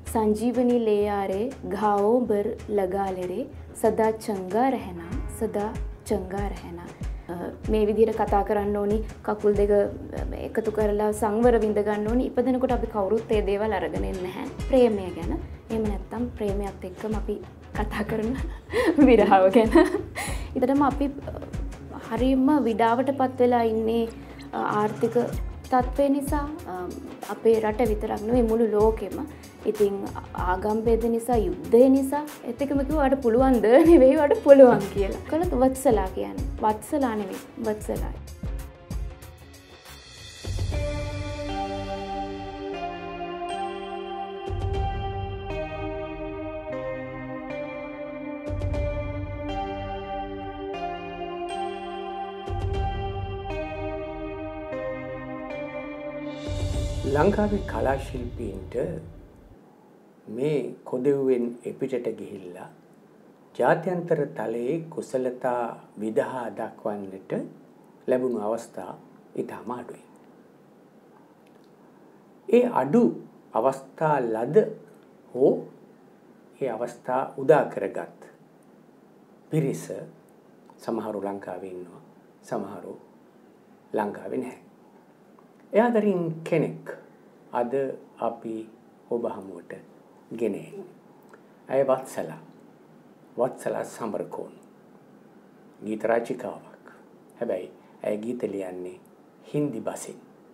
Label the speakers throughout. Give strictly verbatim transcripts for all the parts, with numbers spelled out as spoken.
Speaker 1: संजीवनी ले आ रे घावों बर लगा ले रे सदा चंगा रहना सदा चंगा रहना මේ විදිහට කතා කරන්න ඕනි කකුල් දෙක එකතු කරලා සංවර විඳ ගන්න ඕනි ඉපදෙනකොට අපි කවුරුත් ඒ දේවල් අරගෙන ඉන්නේ නැහැ ප්‍රේමය ගැන එහෙම නැත්නම් ප්‍රේමයත් එක්කම අපි කතා කරන විරහව ගැන ඊටම අපි හරියම විඩාවටපත් වෙලා ඉන්නේ ආර්ථික තත්ත්වය නිසා අපේ රට විතරක් නෙවෙයි මුළු ලෝකෙම ඉතින් ආගම් බෙද නිසා යුද්ධය නිසා ඒත් එකම කිව්වාට පුළුවන්ද නෙවෙයි වට පුළුවන් කියලා. කළත් වත්සලා කියන්නේ. වත්සලා නෙවෙයි වත්සලා.
Speaker 2: ලංකාවේ කලා ශිල්පීන්ට මේ කොදෙව්වෙන් එපිටට ගිහිල්ලා ජාත්‍යන්තර තලයේ කුසලතා විදහා දක්වන්නට ලැබුණු අවස්ථා ඉතාම අඩුයි. ඒ අඩු අවස්ථා ලද හෝ ඒ අවස්ථා උදා කරගත් පිරිස සමහරු ලංකාවේ ඉන්නවා සමහරු ලංකාවේ නැහැ. ඒ අතරින් කෙනෙක් අද අපි ඔබ හමුවට ගෙනේ. ඇය වත්සලා වත්සලා සමරකෝන් ගීත රචිකාවක්. හැබැයි ඇය ගීත ලියන්නේ හින්දි බසින්.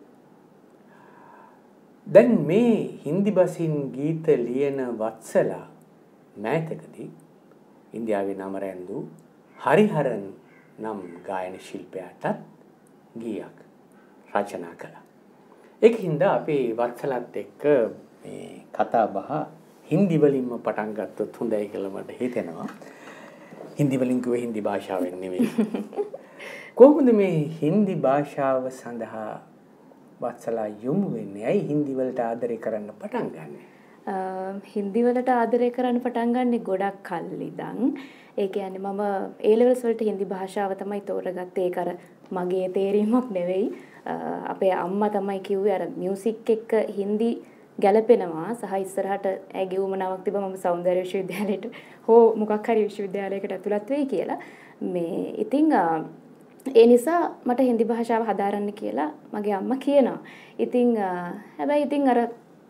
Speaker 2: දැන් මේ හින්දි බසින් ගීත ලියන වත්සලා මෑතකදී ඉන්දියාවේ නම රැඳූ හරිහරන් නම් ගායන ශිල්පයාටත් ගීයක් රචනා කළා. ඒකින්ද අපේ වත්සලත් එක්ක මේ කතා බහ හින්දි වලින්ම පටන් ගත්තොත් හොඳයි කියලා මට හිතෙනවා. හින්දි වලින් කිව්වේ හින්දි භාෂාවෙන් නෙවෙයි. කොහොමද මේ හින්දි භාෂාව සඳහා වත්සලා යොමු වෙන්නේ? ඇයි හින්දි වලට ආදරය කරන්න පටන් ගන්නෙ?
Speaker 1: හින්දි වලට ආදරය කරන්න පටන් ගන්නේ ගොඩක් කල් ඉඳන්. ඒ කියන්නේ මම A levels වලට හින්දි භාෂාව තමයි තෝරගත්තේ. ඒක අර මගේ තේරීමක් නෙවෙයි. අපේ අම්මා තමයි කිව්වේ අර මියුසික් එක්ක හින්දි ගැලපෙනවා සහ ඉස්සරහට ඇගේ උමනාවක් තිබ්බ මම සෞන්දර්ය විශ්වවිද්‍යාලයට හෝ මොකක් හරි විශ්වවිද්‍යාලයකට ඇතුළත් වෙයි කියලා. මේ ඉතින් ඒ නිසා මට හින්දි භාෂාව හදාරන්න කියලා මගේ අම්මා කියනවා. ඉතින් හැබැයි ඉතින් අර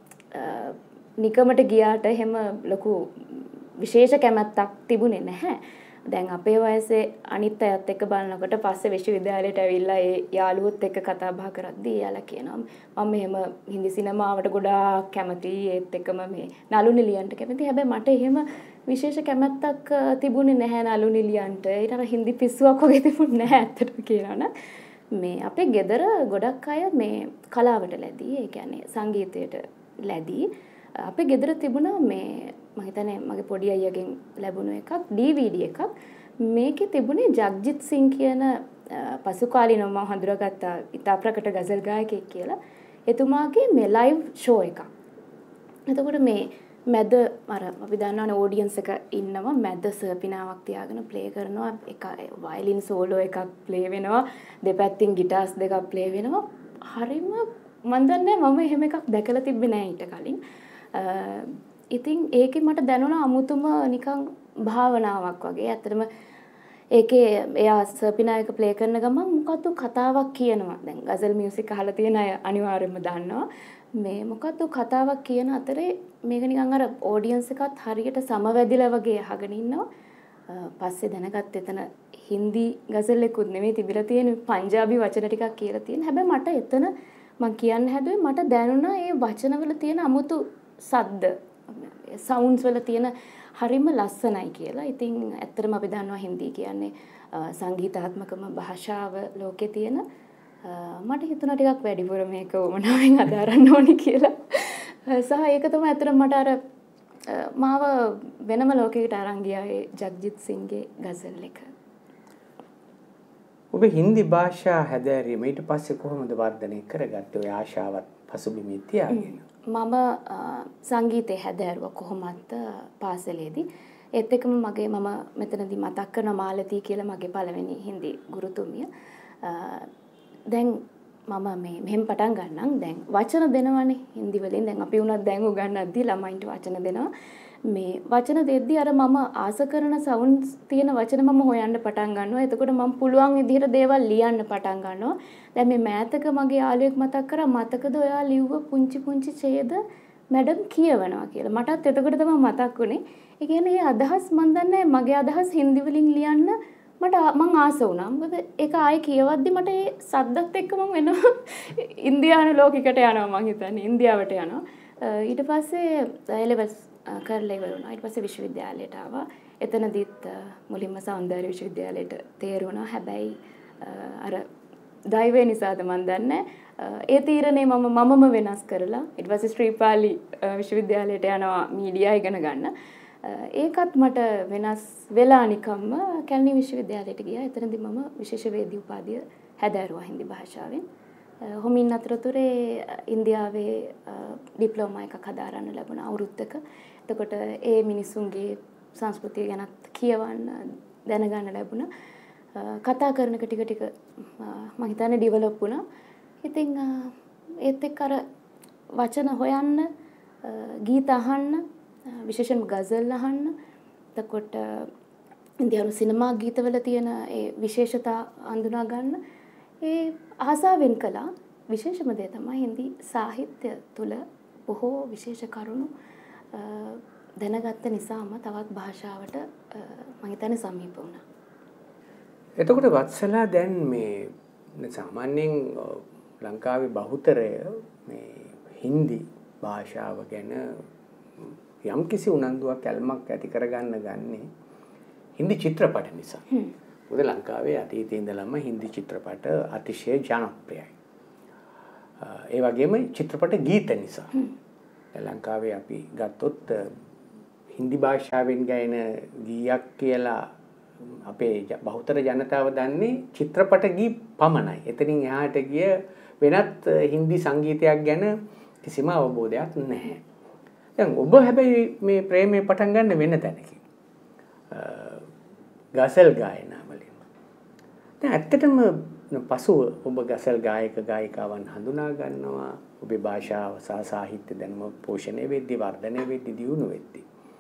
Speaker 1: නිකමට ගියාට එහෙම ලොකු විශේෂ කැමැත්තක් තිබුණේ නැහැ. දැන් අපේ වයසේ අනිත් අයත් එක්ක බලනකොට පස්සේ විශ්වවිද්‍යාලයට ඇවිල්ලා ඒ යාළුවොත් එක්ක කතා බහ කරද්දී එයාලා කියනවා මම මෙහෙම හින්දි සිනමාවට ගොඩාක් කැමතියි ඒත් එක්කම මේ නළු නිලියන්ට කැමතියි. හැබැයි මට එහෙම විශේෂ කැමැත්තක් තිබුණේ නැහැ නළු නිලියන්ට. ඊට අර හින්දි පිස්සුවක් වගේ තිබුණේ නැහැ ඇත්තටම කියනවනම්. මේ අපේ ගෙදර ගොඩක් අය මේ කලාවට ලැබී ඒ කියන්නේ සංගීතයට ලැබී අපේ ගෙදර තිබුණා මේ මම හිතන්නේ මගේ පොඩි අයියාගෙන් ලැබුණු එකක් D V D එකක්. මේකේ තිබුණේ ජග්ජිත් සිං කියන පසු කාලීනව මම හඳුනාගත්ත ඉතා ප්‍රකට ගසල් ගායකයෙක් කියලා. එතුමාගේ මේ ලයිව් ෂෝ එකක්. එතකොට මේ මැද අර අපි දන්නවනේ ඔඩියන්ස් එක ඉන්නවා මැද සර්පිනාවක් තියාගෙන ප්ලේ කරනවා එක වයලින් සෝලෝ එකක් ප්ලේ වෙනවා දෙපැත්තෙන් ගිටාර්ස් දෙකක් ප්ලේ වෙනවා. හරිම මන් දන්නේ මම එහෙම එකක් දැකලා තිබ්බේ නෑ ඊට කලින්. ඉතින් ඒකේ මට දැනුණා අමුතුම නිකන් භාවනාවක් වගේ. ඇත්තටම ඒකේ එයා සර්පිනායක ප්ලේ කරන ගමන් මොකද්ද කතාවක් කියනවා. දැන් ගසල් මියුසික් අහලා තියෙන අය අනිවාර්යයෙන්ම දන්නවා. මේ මොකද්ද කතාවක් කියන අතරේ මේක නිකන් අර ඔඩියන්ස් එකත් හරියට සමවැදිලා වගේ අහගෙන ඉන්නවා. පස්සේ දැනගත්ත එතන හින්දි ගසල් එකකුත් නෙමෙයි තිබිලා තියෙන පංජාබි වචන ටිකක් කියලා තියෙන. හැබැයි මට එතන මම කියන්න හැදුවේ මට දැනුණා මේ වචනවල තියෙන අමුතු සද්ද සවුන්ඩ්ස් වල තියෙන හරිම ලස්සනයි කියලා. ඉතින් ඇත්තටම අපි දන්නවා හින්දි කියන්නේ සංගීතාත්මකම භාෂාව ලෝකේ තියෙන. මට හිතුණා ටිකක් වැඩිපුර මේක වමනාවෙන් අදාරන්න ඕනි කියලා. සහ ඒක තමයි ඇත්තටම මට අර මාව වෙනම ලෝකයකට අරන් ගියා ඒ ජග්ජිත් සිංගේ ගසල් එක.
Speaker 2: ඔබ හින්දි භාෂා හැදෑරීම ඊට පස්සේ කොහොමද වර්ධනය කරගත්තේ ඔය ආශාවත් පසුබිමේ තියාගෙන?
Speaker 1: මම සංගීතය හැදෑරුවා කොහොමත් පාසලේදී. ඒත් එක්කම මගේ මම මෙතනදී මතක් කරන මාලතී කියලා මගේ පළවෙනි හින්දි ගුරුතුමිය. දැන් මම මේ මෙහෙම පටන් ගන්නම්. දැන් වචන දෙනවනේ හින්දි වලින්. දැන් අපි උනත් දැන් උගන්වද්දී ළමයින්ට වචන දෙනවා. මේ වචන දෙද්දී අර මම ආස කරන සවුන්ඩ්ස් තියෙන වචන මම හොයන්න පටන් ගන්නවා. එතකොට මම පුළුවන් විදිහට දේවල් ලියන්න පටන් ගන්නවා. දැන් මේ මෑතක මගේ යාළුවෙක් මතක් කරා මතකද ඔයා ලිව්ව පුංචි පුංචි ඡේද මැඩම් කියවනවා කියලා. මටත් එතකොට තමයි මතක් වුනේ. ඒ කියන්නේ මේ අදහස් මන් දන්නේ මගේ අදහස් හින්දි වලින් ලියන්න මට මං ආස වුණා. මොකද ඒක ආයේ කියවද්දි මට ඒ සද්දත් එක්ක මම වෙන ඉන්දියානු ලෝකයකට යනවා මං හිතන්නේ. ඉන්දියාවට යනවා. ඊට පස්සේ A levels කරලා ඉවර වුණා. ඊට පස්සේ විශ්වවිද්‍යාලයට ආවා. එතනදිත් මුලින්ම සෞන්දර්ය විශ්වවිද්‍යාලයට තේරුණා. හැබැයි අර දෛවය නිසාද මන් දන්නේ ඒ තීරණේ මම මමම වෙනස් කරලා ඊට පස්සේ ශ්‍රීපාලි විශ්වවිද්‍යාලයට යනවා මීඩියා ඉගෙන ගන්න. ඒකත් මට වෙනස් වෙලා නිකම්ම කැලණි විශ්වවිද්‍යාලයට ගියා. එතනදී මම විශේෂ වේදී උපාධිය හැදෑරුවා හින්දි භාෂාවෙන්. හොමින් අතරතුරේ ඉන්දියාවේ ඩිප්ලෝමා එකක් හදාරන්න ලැබුණා අවුරුද්දක. එතකොට ඒ මිනිසුන්ගේ සංස්කෘතිය ගැනත් කියවන්න දැනගන්න ලැබුණා. කතා කරනක ටික ටික මම හිතන්නේ ඩෙවලොප් වුණා. ඉතින් ඒත් එක්ක අර වචන හොයන්න, ගීත අහන්න, විශේෂයෙන්ම ගසල් අහන්න. එතකොට ඉන්දියානු සිනමා ගීතවල තියෙන ඒ විශේෂතා හඳුනා ගන්න ඒ ආසාවෙන් කළා. විශේෂම දේ තමයි හින්දි සාහිත්‍ය තුල බොහෝ විශේෂ කරුණු දැනගත්ත නිසාම තවත් භාෂාවට මම හිතන්නේ සමීප වුණා.
Speaker 2: එතකොට වත්සලා දැන් මේ සාමාන්‍යයෙන් ලංකාවේ බහුතරය මේ හින්දි භාෂාව ගැන යම්කිසි උනන්දුවක් ඇල්මක් ඇති කරගන්න ගන්නේ හින්දි චිත්‍රපට නිසා. මොකද ලංකාවේ අතීතයේ ඉඳලම හින්දි චිත්‍රපට අතිශය ජනප්‍රියයි. ඒ වගේම චිත්‍රපට ගීත නිසා. ලංකාවේ අපි ගත්තොත් හින්දි භාෂාවෙන් ගායන ගීයක් කියලා අපේ බහුතර ජනතාව දන්නේ චිත්‍රපට ගී පමණයි. එතනින් එහාට ගිය වෙනත් හින්දි සංගීතයක් ගැන කිසිම අවබෝධයක් නැහැ. දැන් ඔබ හැබැයි මේ ප්‍රේමය පටන් ගන්න වෙන තැනකින්. ගසල් ගායනා වලින්. දැන් ඇත්තටම පසුව ඔබ ගසල් ගායක ගායිකාවන් හඳුනා ගන්නවා. ඔබේ භාෂාව සහ සාහිත්‍ය දැනුම පෝෂණය වෙද්දී වර්ධනය වෙද්දී දියුණු වෙද්දී.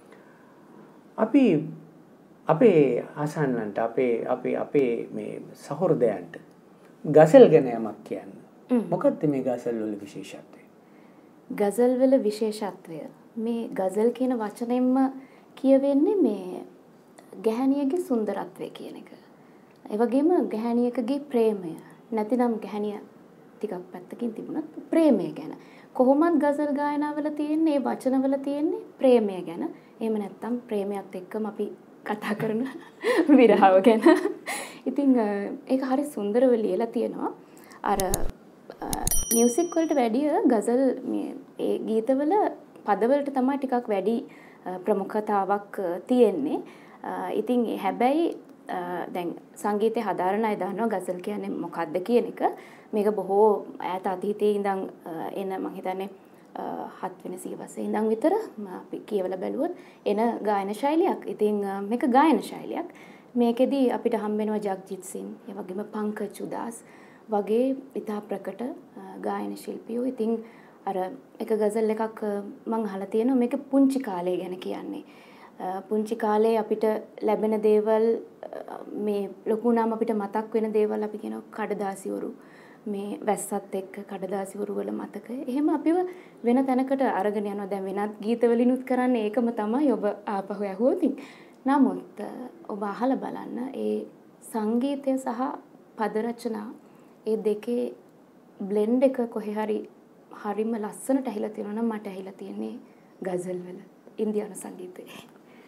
Speaker 2: අපි අපේ ආසන්නන්ට අපේ අපේ අපේ මේ සහෘදයන්ට ගසල් ගැන යමක් කියන්න. මොකක්ද මේ ගසල් වල විශේෂත්වය?
Speaker 1: ගසල් වල විශේෂත්වය මේ ගසල් කියන වචනයෙන්ම කියවෙන්නේ මේ ගැහණියගේ සුන්දරත්වය කියන එක. ඒ වගේම ගැහණියකගේ ප්‍රේමය. නැතිනම් ගැහණිය ටිකක් පැත්තකින් තිබුණත් ප්‍රේමය ගැන. කොහොමත් ගසල් ගායනාවල තියෙන්නේ වචනවල තියෙන්නේ ප්‍රේමය ගැන. එහෙම නැත්නම් ප්‍රේමයත් එක්කම අපි කතා කරන විරහව ගැන. ඉතින් ඒක හරි සුන්දරව ලියලා තියෙනවා. අර මියුසික් වලට වැඩිය ගසල් මේ ඒ ගීතවල පදවලට තමයි ටිකක් වැඩි ප්‍රමුඛතාවක් තියෙන්නේ. ඉතින් හැබැයි දැන් සංගීතය හදාරන අය දන්නවා ගසල් කියන්නේ මොකක්ද කියන එක. මේක බොහෝ ඈත අතීතයේ ඉඳන් එන මම හිතන්නේ හත් වෙනි සියවසේ ඉඳන් විතර අපි කියවලා බැලුවොත් එන ගායන ශෛලියක්. ඉතින් මේක ගායන ශෛලියක්. මේකෙදි අපිට හම්බ වෙනවා ජග්ජිත් සිං, ඒ වගේම පංකජ් උදාස් වගේ ඉතා ප්‍රකට ගායන ශිල්පියෝ. ඉතින් අර එක ගසල් එකක් මම අහලා තියෙනවා මේක පුංචි කාලය ගැන කියන්නේ. පුංචි කාලේ අපිට ලැබෙන දේවල් මේ ලොකු නම් අපිට මතක් වෙන දේවල් අපි කියනවා කඩදාසිවරු. මේ වැස්සත් එක්ක කඩදාසිවරු වල මතක. එහෙම අපිව වෙන තැනකට අරගෙන යනවා. දැන් වෙනත් ගීත වලිනුත් කරන්නේ ඒකම තමයි ඔබ ආපහු ඇහුවොත්. නමුත් ඔබ අහලා බලන්න ඒ සංගීතය සහ පද රචනා ඒ දෙකේ බ්ලෙන්ඩ් එක කොහේ හරි හරිම ලස්සනට ඇහිලා තියෙනවා නම් මට ඇහිලා තියෙන්නේ ගසල් වල ඉන්දියානු සංගීතයේ.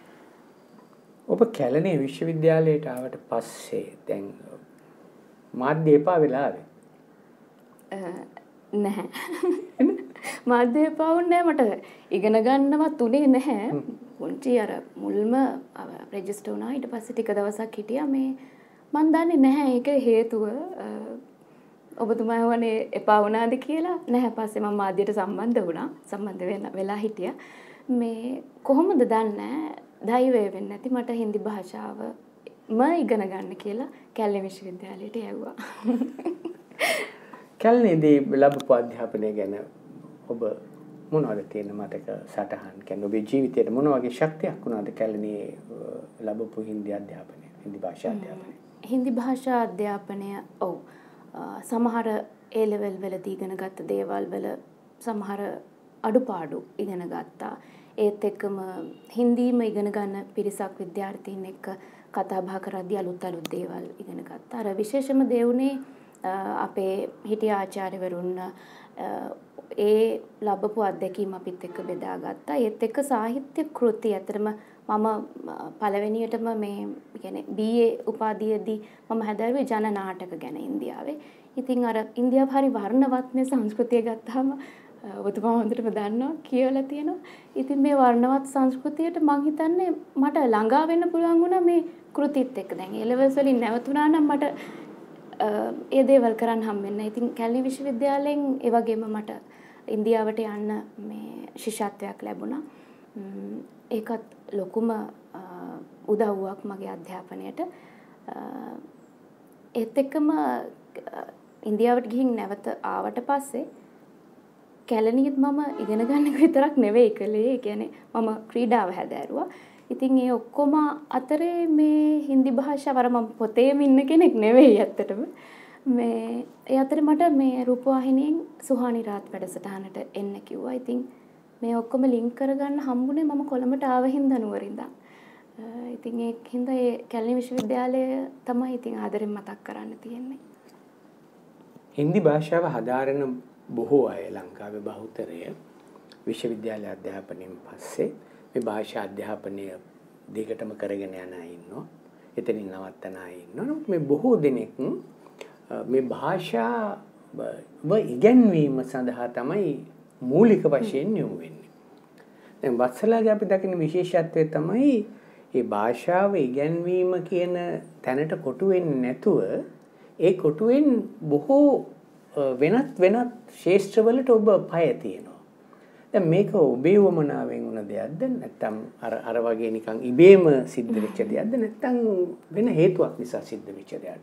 Speaker 2: ඔබ කැලණි විශ්වවිද්‍යාලයට ආවට පස්සේ දැන් මාධ්‍ය එපා වෙලා ආවේ?
Speaker 1: නැහැ. මාධ්‍ය එපා වුණේ මට ඉගෙන ගන්නවත් උනේ නැහැ. පුංචි අර මුල්ම රෙජිස්ටර් වුණා. ඊට පස්සේ ටික දවසක් හිටියා. මේ මන් දන්නේ නැහැ ඒක හේතුව ඔබතුමා වනේ එපා වුණාද කියලා. නැහැ. පස්සේ මම මාධ්‍යයට සම්බන්ධ වුණා. සම්බන්ධ වෙන්න වෙලා හිටියා. මේ කොහොමද දන්නේ දෛවය වෙන්නේ නැති මට හින්දි භාෂාව ම ඉගෙන ගන්න කියලා කැලණි විශ්වවිද්‍යාලයට යවුවා.
Speaker 2: කැලණියේදී ලැබපු අධ්‍යාපනය ගැන ඔබ මොනවද තියෙන මතක සටහන් කියන්නේ ඔබේ ජීවිතේට මොන වගේ ශක්තියක් වුණාද කැලණියේ ලැබපු හින්දි අධ්‍යාපනය හින්දි භාෂා අධ්‍යාපනය
Speaker 1: හින්දි භාෂා අධ්‍යාපනය ඔව් සමහර ඒ ලෙවල් වලදී ඉගෙන ගත්ත දේවල් වල සමහර අඩුපාඩු ඉගෙන ගත්තා ඒත් එක්කම හින්දිම ඉගෙන ගන්න පිරිසක් විද්‍යාර්ථීන් එක්ක කතා බහ කරද්දී අලුත් අලුත් දේවල් ඉගෙන ගත්තා අර විශේෂම දේ උනේ අපේ හිටිය ආචාර්යවරුන් ඒ ලැබපු අත්දැකීම් අපිත් එක්ක බෙදාගත්තා. ඒත් එක්ක සාහිත්‍ය කෘති අතරම මම පළවෙනියටම මේ කියන්නේ බී ඒ උපාධියේදී මම හැදෑරුවේ ජන නාටක ගැන ඉන්දියාවේ. ඉතින් අර ඉන්දියාව හරි වර්ණවත්නේ සංස්කෘතිය ගත්තාම ඔබතුමා හොඳටම දන්නවා කියලා තියෙනවා. ඉතින් මේ වර්ණවත් සංස්කෘතියට මං හිතන්නේ මට ළඟා වෙන්න පුළුවන් වුණා මේ කෘතිත් එක්ක. දැන් ඒ ලෙවල්ස් වලින් නැවතුණා නම් මට ඒ දේවල් කරන්න හම්බෙන්නේ. ඉතින් කැලණි විශ්වවිද්‍යාලයෙන් ඒ වගේම මට ඉන්දියාවට යන්න මේ ශිෂ්‍යත්වයක් ලැබුණා. ඒකත් ලොකුම උදව්වක් මගේ අධ්‍යාපනයට. ඒත් එක්කම ඉන්දියාවට ගිහින් නැවත ආවට පස්සේ කැලණියෙත් මම ඉගෙන ගන්න එක විතරක් නෙවෙයි කළේ. ඒ කියන්නේ මම ක්‍රීඩාව හැදෑරුවා. ඉතින් ඒ ඔක්කොම අතරේ මේ හින්දි භාෂාව අර මම පොතේම ඉන්න කෙනෙක් නෙවෙයි ඇත්තටම. මේ ඒ අතරේ මට මේ රූපවාහිනියෙන් සුහානි රාත් වැඩසටහනට එන්න කිව්වා. ඉතින් මේ ඔක්කොම ලින්ක් කරගන්න හම්බුනේ මම කොළඹට ආව හින්දා නුවරින්දා. ඉතින් ඒක හින්දා ඒ කැලණි විශ්වවිද්‍යාලය තමයි ඉතින් ආදරෙන් මතක් කරන්න තියෙන්නේ.
Speaker 2: හින්දි භාෂාව හදාරන බොහෝ අය ලංකාවේ බහුතරය විශ්වවිද්‍යාල අධ්‍යාපනයෙන් පස්සේ මේ භාෂා අධ්‍යාපනය දිගටම කරගෙන යන අය ඉන්නවා. එතනින් නවත්තන අය ඉන්නවා. මේ බොහෝ දෙනෙක් මේ භාෂාව ඉගෙනවීම සඳහා තමයි මූලික වශයෙන් යොමු වෙන්නේ. දැන් වත්සලාගේ අපි දකින විශේෂත්වය තමයි මේ භාෂාව ඉගෙනවීම කියන තැනට කොටු වෙන්නේ නැතුව ඒ කොටුවෙන් බොහෝ වෙනත් වෙනත් ශාස්ත්‍රවලට ඔබ පය තියෙනවා. දැන් මේක ඔබේ වමනාවෙන් වුණ දෙයක්ද නැත්නම් අර අර වගේ නිකන් ඉබේම සිද්ධ වෙච්ච දෙයක්ද නැත්නම් වෙන හේතුවක් නිසා සිද්ධ වෙච්ච දෙයක්ද?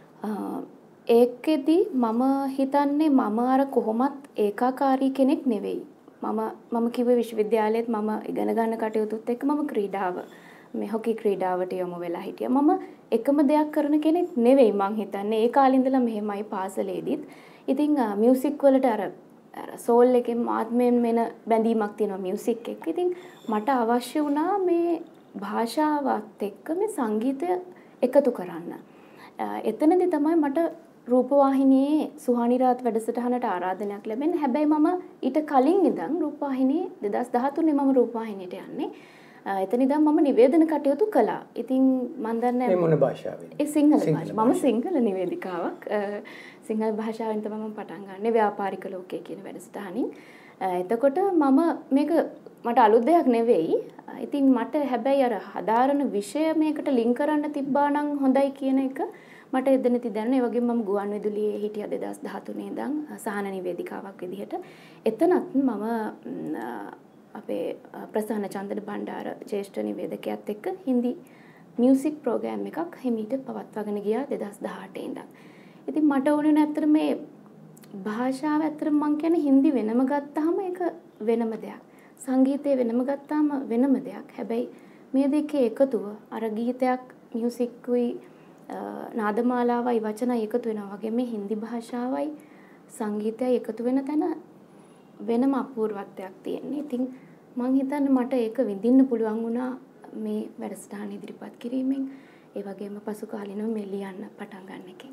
Speaker 1: ඒකෙදි මම හිතන්නේ මම අර කොහොමත් ඒකාකාරී කෙනෙක් නෙවෙයි. මම මම කිව්වේ විශ්වවිද්‍යාලයේත් මම ඉගෙන ගන්න කටයුතුත් එක්ක මම ක්‍රීඩාව මේ හොකි ක්‍රීඩාවට යොමු වෙලා හිටියා. මම එකම දෙයක් කරන කෙනෙක් නෙවෙයි මං හිතන්නේ. ඒ කාලේ ඉඳලා මෙහෙමයි පාසලේදීත්. ඉතින් මියුසික් වලට අර අර සෝල් එකෙන් ආත්මයෙන් වෙන බැඳීමක් තියෙනවා මියුසික් එක්ක. ඉතින් මට අවශ්‍ය වුණා මේ භාෂාවත් එක්ක මේ සංගීතය එකතු කරන්න. එතනදී තමයි මට රූපවාහිනියේ සුහානි රාත් වැඩසටහනට ආරාධනයක් ලැබෙන්නේ. හැබැයි මම ඊට කලින් ඉඳන් රූපවාහිනියේ දෙදාස් දහතුනේ මම රූපවාහිනියට යන්නේ. එතන ඉඳන් මම නිවේදන කටයුතු කළා. ඉතින් මම දන්නේ
Speaker 2: මේ මොන භාෂාවෙන්ද?
Speaker 1: ඒ සිංහල භාෂාව. මම සිංහල නිවේදිකාවක්. සිංහල භාෂාවෙන් තමයි මම පටන් ගන්නෙ ව්‍යාපාරික ලෝකයේ කියන වැඩසටහනින්. එතකොට මම මේක මට අලුත් දෙයක් නෙවෙයි. ඉතින් මට හැබැයි අර හදාරන විෂය මේකට ලින්ක් කරන්න තිබ්බා නම් හොඳයි කියන එක මට එදෙනති දැනුණා. ඒ වගේම මම ගුවන් විදුලියේ හිටියා දෙදාස් දහතුනේ ඉඳන් සහන නිවේදිකාවක් විදිහට. එතනත් මම අපේ ප්‍රසන්න චන්දන බණ්ඩාර ජ්‍යෙෂ්ඨ නිවේදකයාත් එක්ක හින්දි මියුසික් ප්‍රෝග්‍රෑම් එකක් හිමීට පවත්වාගෙන ගියා දෙදාස් දහඅටේ ඉඳන්. ඉතින් මට ඕනේ නැත්තර මේ භාෂාව ඇත්තට මම කියන්නේ හින්දි වෙනම ගත්තාම ඒක වෙනම දෙයක්. සංගීතය වෙනම ගත්තාම වෙනම දෙයක්. හැබැයි මේ දෙකේ එකතුව අර ගීතයක් මියුසික්කුයි නාදමාලාවයි වචනයි එකතු වෙනවා වගේ මේ හින්දි භාෂාවයි සංගීතයයි එකතු වෙන තැන වෙනම අපූර්වත්වයක් තියෙනවා. ඉතින් මම හිතන්නේ මට ඒක විඳින්න පුළුවන් වුණා මේ වැඩසටහන ඉදිරිපත් කිරීමෙන්. ඒ වගේම පසු කාලිනව මේ ලියන්න පටන් ගන්න එකෙන්.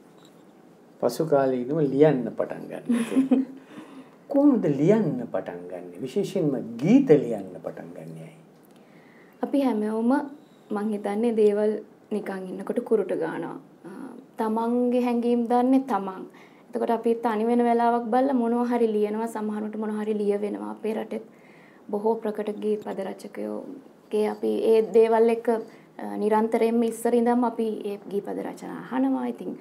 Speaker 2: පසු කාලීනව ලියන්න පටන් ගන්න එකෙන්. කොහොමද ලියන්න පටන් ගන්නෙ? විශේෂයෙන්ම ගීත ලියන්න පටන් ගන්නෙ ඇයි?
Speaker 1: අපි හැමෝම මං හිතන්නේ දේවල් නිකන් ඉන්නකොට කුරුට ගන්නවා. තමන්ගේ හැඟීම් දන්නේ තමන්. එතකොට අපි තනි වෙන වෙලාවක් බලලා මොනවා හරි ලියනවා, සමහරවිට මොනවා හරි ලිය වෙනවා. අපේ රටේ බොහෝ ප්‍රකට ගීත පද රචකයෝගේ අපි ඒ දේවල් එක්ක නිරන්තරයෙන්ම ඉස්සර ඉඳන්ම අපි ඒ ගීත පද රචනා අහනවා. ඉතින්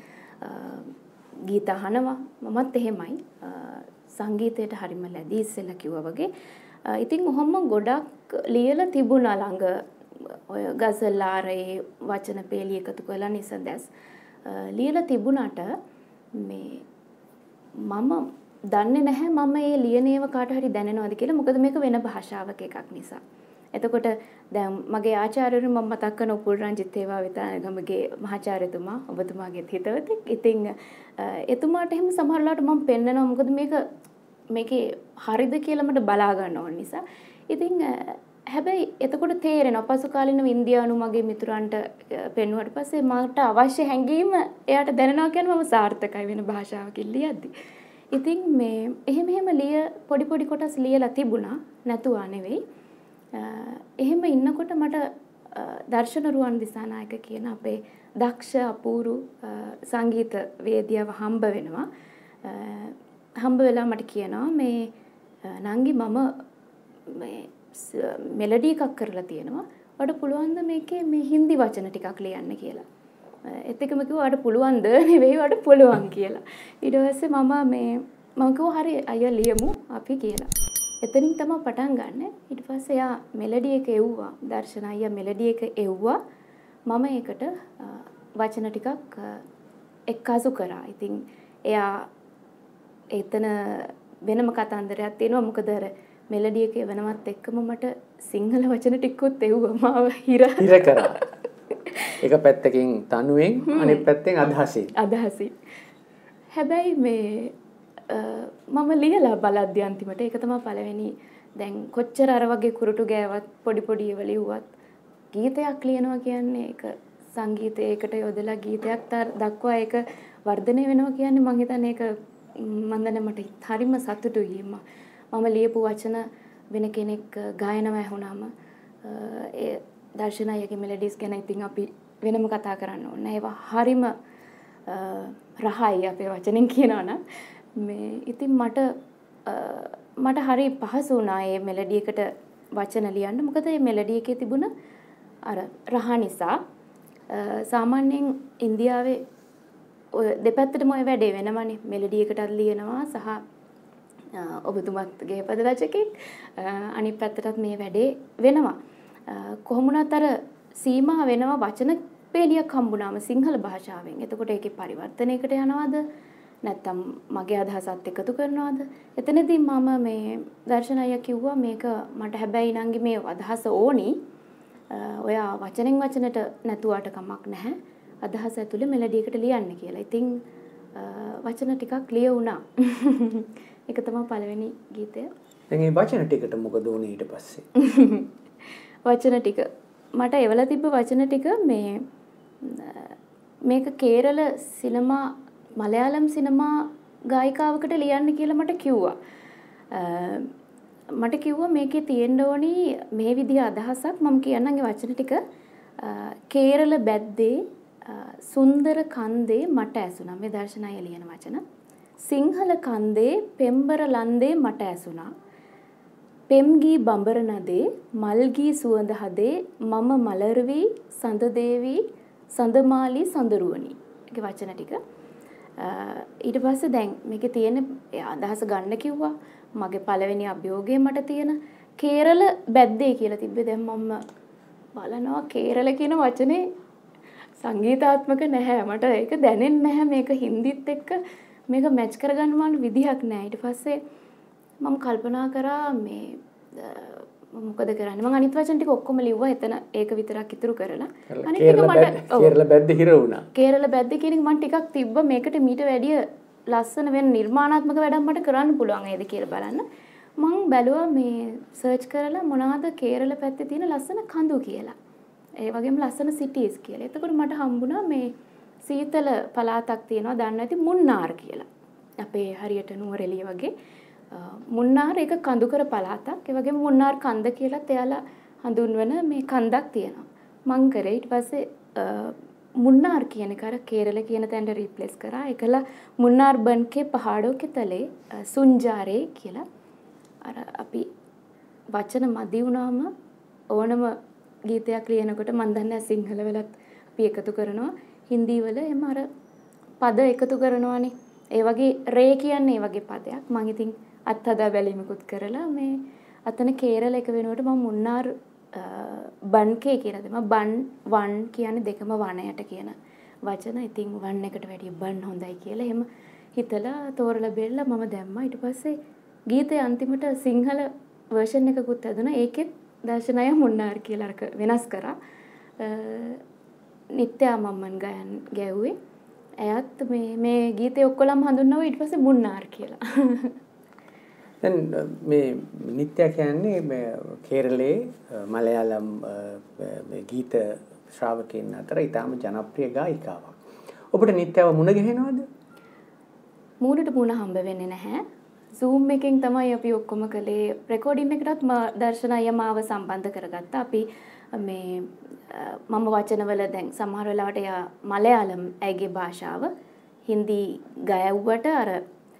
Speaker 1: ගීත අහනවා. මමත් එහෙමයි. සංගීතයට හරිම ලැබී ඉස්සෙල්ලා කිව්වා වගේ. ඉතින් ඔහොම ගොඩක් ලියලා තිබුණා ළඟ ඔය ගසල් ආරේ වචන පේලි එකතු කරලා නිසඳස් ලියලා තිබුණාට මේ මම දන්නේ නැහැ මම මේ ලියන ඒවා කාට හරි දැනෙනවද කියලා. මොකද මේක වෙන භාෂාවක එකක් නිසා. එතකොට දැන් මගේ ආචාර්යවරු මම මතක් කරන උපුල් රංජිත් ඒවා විතානගමගේ මහාචාර්යතුමා ඔබතුමාගේ හිතවතෙක්. ඉතින් එතුමාට එහෙම සමහරවිට මම පෙන්නනවා මොකද මේක මේකේ හරිද කියලා මට බලා ගන්න ඕන නිසා. ඉතින් හැබැයි එතකොට තේරෙනවා පසු කාලිනව ඉන්දියානු මගේ මිතුරන්ට පෙන්වුවට පස්සේ මට අවශ්‍ය හැඟීම එයාට දැනෙනවා කියන්නේ මම සාර්ථකයි වෙන භාෂාවකින් ලියද්දි. ඉතින් මේ එහෙම එහෙම ලිය පොඩි පොඩි කොටස් ලියලා තිබුණා නැතුවා නෙවෙයි. එහෙම ඉන්නකොට මට දර්ශන රුවන් දිසානායක කියන අපේ දක්ෂ අපූරු සංගීත වේදිකාව හම්බ වෙනවා. හම්බ වෙලා මට කියනවා මේ නංගි මම මේ මෙලඩි එකක් කරලා තියෙනවා. ඔයාලට පුළුවන් ද මේකේ මේ හින්දි වචන ටිකක් ලියන්න කියලා. ඒත් එකම කිව්වා ඔයාලට පුළුවන් ද නෙවෙයි ඔයාලට පුළුවන් කියලා. ඊට පස්සේ මම මේ මම කිව්වා හරි අයියා ලියමු අපි කියලා. එතනින් තමයි පටන් ගන්න. ඊට පස්සේ යා මෙලඩි එක එව්වා. දර්ශන අයියා මෙලඩි එක එව්වා. මම ඒකට වචන ටිකක් එක්කාසු කරා. ඉතින් එයා එතන වෙනම කතන්දරයක් තියෙනවා. මොකද අර මෙලඩි එක වෙනවත් එක්කම මට සිංහල වචන ටිකකුත් එව්වා. මාව හිර
Speaker 2: හිර කරා. එක පැත්තකින් තනුවෙන් අනිත් පැත්තෙන් අදහසින්.
Speaker 1: අදහසින්. හැබැයි මේ මම ලියලා බලද්දි අන්තිමට ඒක තමයි පළවෙනි දැන් කොච්චර අර වගේ කුරුටු ගෑවත් පොඩි පොඩි ඒවා ලිව්වත් ගීතයක් ලියනවා කියන්නේ ඒක සංගීතයකට යොදලා ගීතයක් දක්වා ඒක වර්ධනය වෙනවා කියන්නේ මම හිතන්නේ ඒක මම දන්නේ මට හරිම සතුටුයි මම ලියපු වචන වෙන කෙනෙක් ගායනව ඇහුණාම ඒ දර්ශන අයගේ මෙලඩිස් ගැන ඉතින් අපි වෙනම කතා කරන්න ඕනේ. ඒවා හරිම රහයි අපේ වචනෙන් කියනවා නම් මේ ඉතින් මට මට හරි පහසු වුණා මේ මෙලඩි එකට වචන ලියන්න. මොකද මේ මෙලඩි එකේ තිබුණ අර රහ නිසා සාමාන්‍යයෙන් ඉන්දියාවේ ඔය දෙපැත්තටම ඔය වැඩේ වෙනවනේ. මෙලඩි එකටත් ලියනවා සහ ඔබතුමාගේ පද රචකෙක් අනිත් පැත්තටත් මේ වැඩේ වෙනවා. කොහොම වුණත් අර සීමා වෙනවා වචන පේලියක් හම්බුනාම සිංහල භාෂාවෙන්. එතකොට ඒකේ පරිවර්තනයකට යනවද? නැත්තම් මගේ අදහසත් එකතු කරනවද? එතනදී මම මේ දර්ශන අයියා කිව්වා මේක මට හැබැයි නංගි මේ අදහස ඕනි. ඔයා වචනෙන් වචනට නැතුවට කමක් නැහැ. අදහස ඇතුලේ මෙලඩි එකට ලියන්න කියලා. ඉතින් වචන ටිකක් ලියුණා. ඒක තමයි පළවෙනි ගීතය.
Speaker 2: දැන් මේ වචන ටිකට මොකද වුනේ ඊට පස්සේ?
Speaker 1: වචන ටික මට එවලා තිබ්බ වචන ටික මේ මේක කේරළ සිනමා මලයාලම් සිනමා ගායිකාවකට ලියන්න කියලා මට කිව්වා. මට කිව්වා මේකේ තියෙන්න ඕනි මේ විදිහ අදහසක් මම කියන්නම් ඒ වචන ටික. කේරළ බැද්දේ සුන්දර කන්දේ මට ඇසුණා. මේ දර්ශනය ලියන වචන. සිංහල කන්දේ පෙම්බර ලන්දේ මට ඇසුණා. පෙම්ගී බඹර නදේ මල්ගී සුවඳ හදේ මම මලර්වී සඳ දේවී සඳමාලි සඳරුවනි. ඒකේ වචන ටික. ඊට පස්සේ දැන් මේකේ තියෙන අදහස ගන්න කිව්වා. මගේ පළවෙනි අභියෝගය මට තියෙන කේරළ බැද්දේ කියලා තිබ්බේ. දැන් මම බලනවා කේරළ කියන වචනේ සංගීතාත්මක නැහැ. මට ඒක දැනෙන්නේ නැහැ. මේක හින්දිත් එක්ක මේක මැච් කරගන්න මම විදිහක් නැහැ. ඊට පස්සේ මම කල්පනා කරා මේ මොකද කරන්නේ? මම අනිත් වචන ටික ඔක්කොම ලිව්වා. එතන ඒක විතරක් ඉතුරු කරලා.
Speaker 2: අනිත් එක මට කේරළ බැද්ද හිර වුණා.
Speaker 1: කේරළ බැද්ද කියන එක මම ටිකක් තිබ්බා. මේකට මීට වැඩිය ලස්සන වෙන නිර්මාණාත්මක වැඩක් මට කරන්න පුළුවන් නේද කියලා බලන්න. මම බැලුවා මේ සර්ච් කරලා මොනවද කේරළ පැත්තේ තියෙන ලස්සන කඳු කියලා. ඒ වගේම ලස්සන සිටිස් කියලා. එතකොට මට හම්බුණා මේ සීතල පළාතක් තියෙනවා දන්නේ නැති මුන්නාර් කියලා. අපේ හරියට නුවරඑළිය වගේ මුන්නාර් එක කඳුකර පළාතක්. ඒ වගේම මුන්නාර් කන්ද කියලා එයාලා හඳුන්වන මේ කන්දක් තියෙනවා. මං කරේ ඊට පස්සේ මුන්නාර් කියන එක අර කේරළ කියන තැනට රීප්ලේස් කරා. ඒකල මුන්නාර් බන්කේ පහාඩෝ के तले සුන්ජාරේ කියලා අර අපි වචන මදි වුණාම ඕනම ගීතයක් ලියනකොට මන් දන්නේ සිංහල වලත් අපි එකතු කරනවා. හින්දි වල එම අර පද එකතු කරනවානේ. ඒ වගේ රේ කියන්නේ ඒ වගේ පදයක්. මම ඉතින් අත්හදා බැලීමකුත් කරලා මේ අතන කේරළ එක වෙනුවට මම මුන්නාර් බන්කේ කියලා දෙමා. බන් වන් කියන්නේ දෙකම වනයට කියන වචන. ඉතින් වන් එකට වැඩිය බන් හොඳයි කියලා එහෙම හිතලා තෝරලා බෙල්ලා මම දැම්මා. ඊට පස්සේ ගීතේ අන්තිමට සිංහල version එකකුත් ඇදුණා. ඒකෙත් දර්ශනය මුන්නාර් කියලා අරක වෙනස් කරා. නිත්‍යා මම්මන් ගයන් ගැව්වේ. එයත් මේ මේ ගීතේ ඔක්කොලම හඳුන්වනවා ඊට පස්සේ මුන්නාර් කියලා.
Speaker 2: දැන් මේ නිත්‍යා කියන්නේ මේ කේරළයේ මලයාලම් මේ ගීත ශ්‍රාවකයන් අතර ඉතාම ජනප්‍රිය ගායිකාවක්. ඔබට නිත්‍යාව මුණ ගැහෙනවද?
Speaker 1: මූණට මූණ හම්බ වෙන්නේ නැහැ. Zoom එකෙන් තමයි අපි ඔක්කොම කළේ. රෙකෝඩින් එකටත් දර්ශන අයියා මාව සම්බන්ධ කරගත්තා. අපි මේ මම වචනවල දැන් සමහර වෙලාවට යා මලයාලම් ඇගේ භාෂාව හින්දි ගයවුවට අර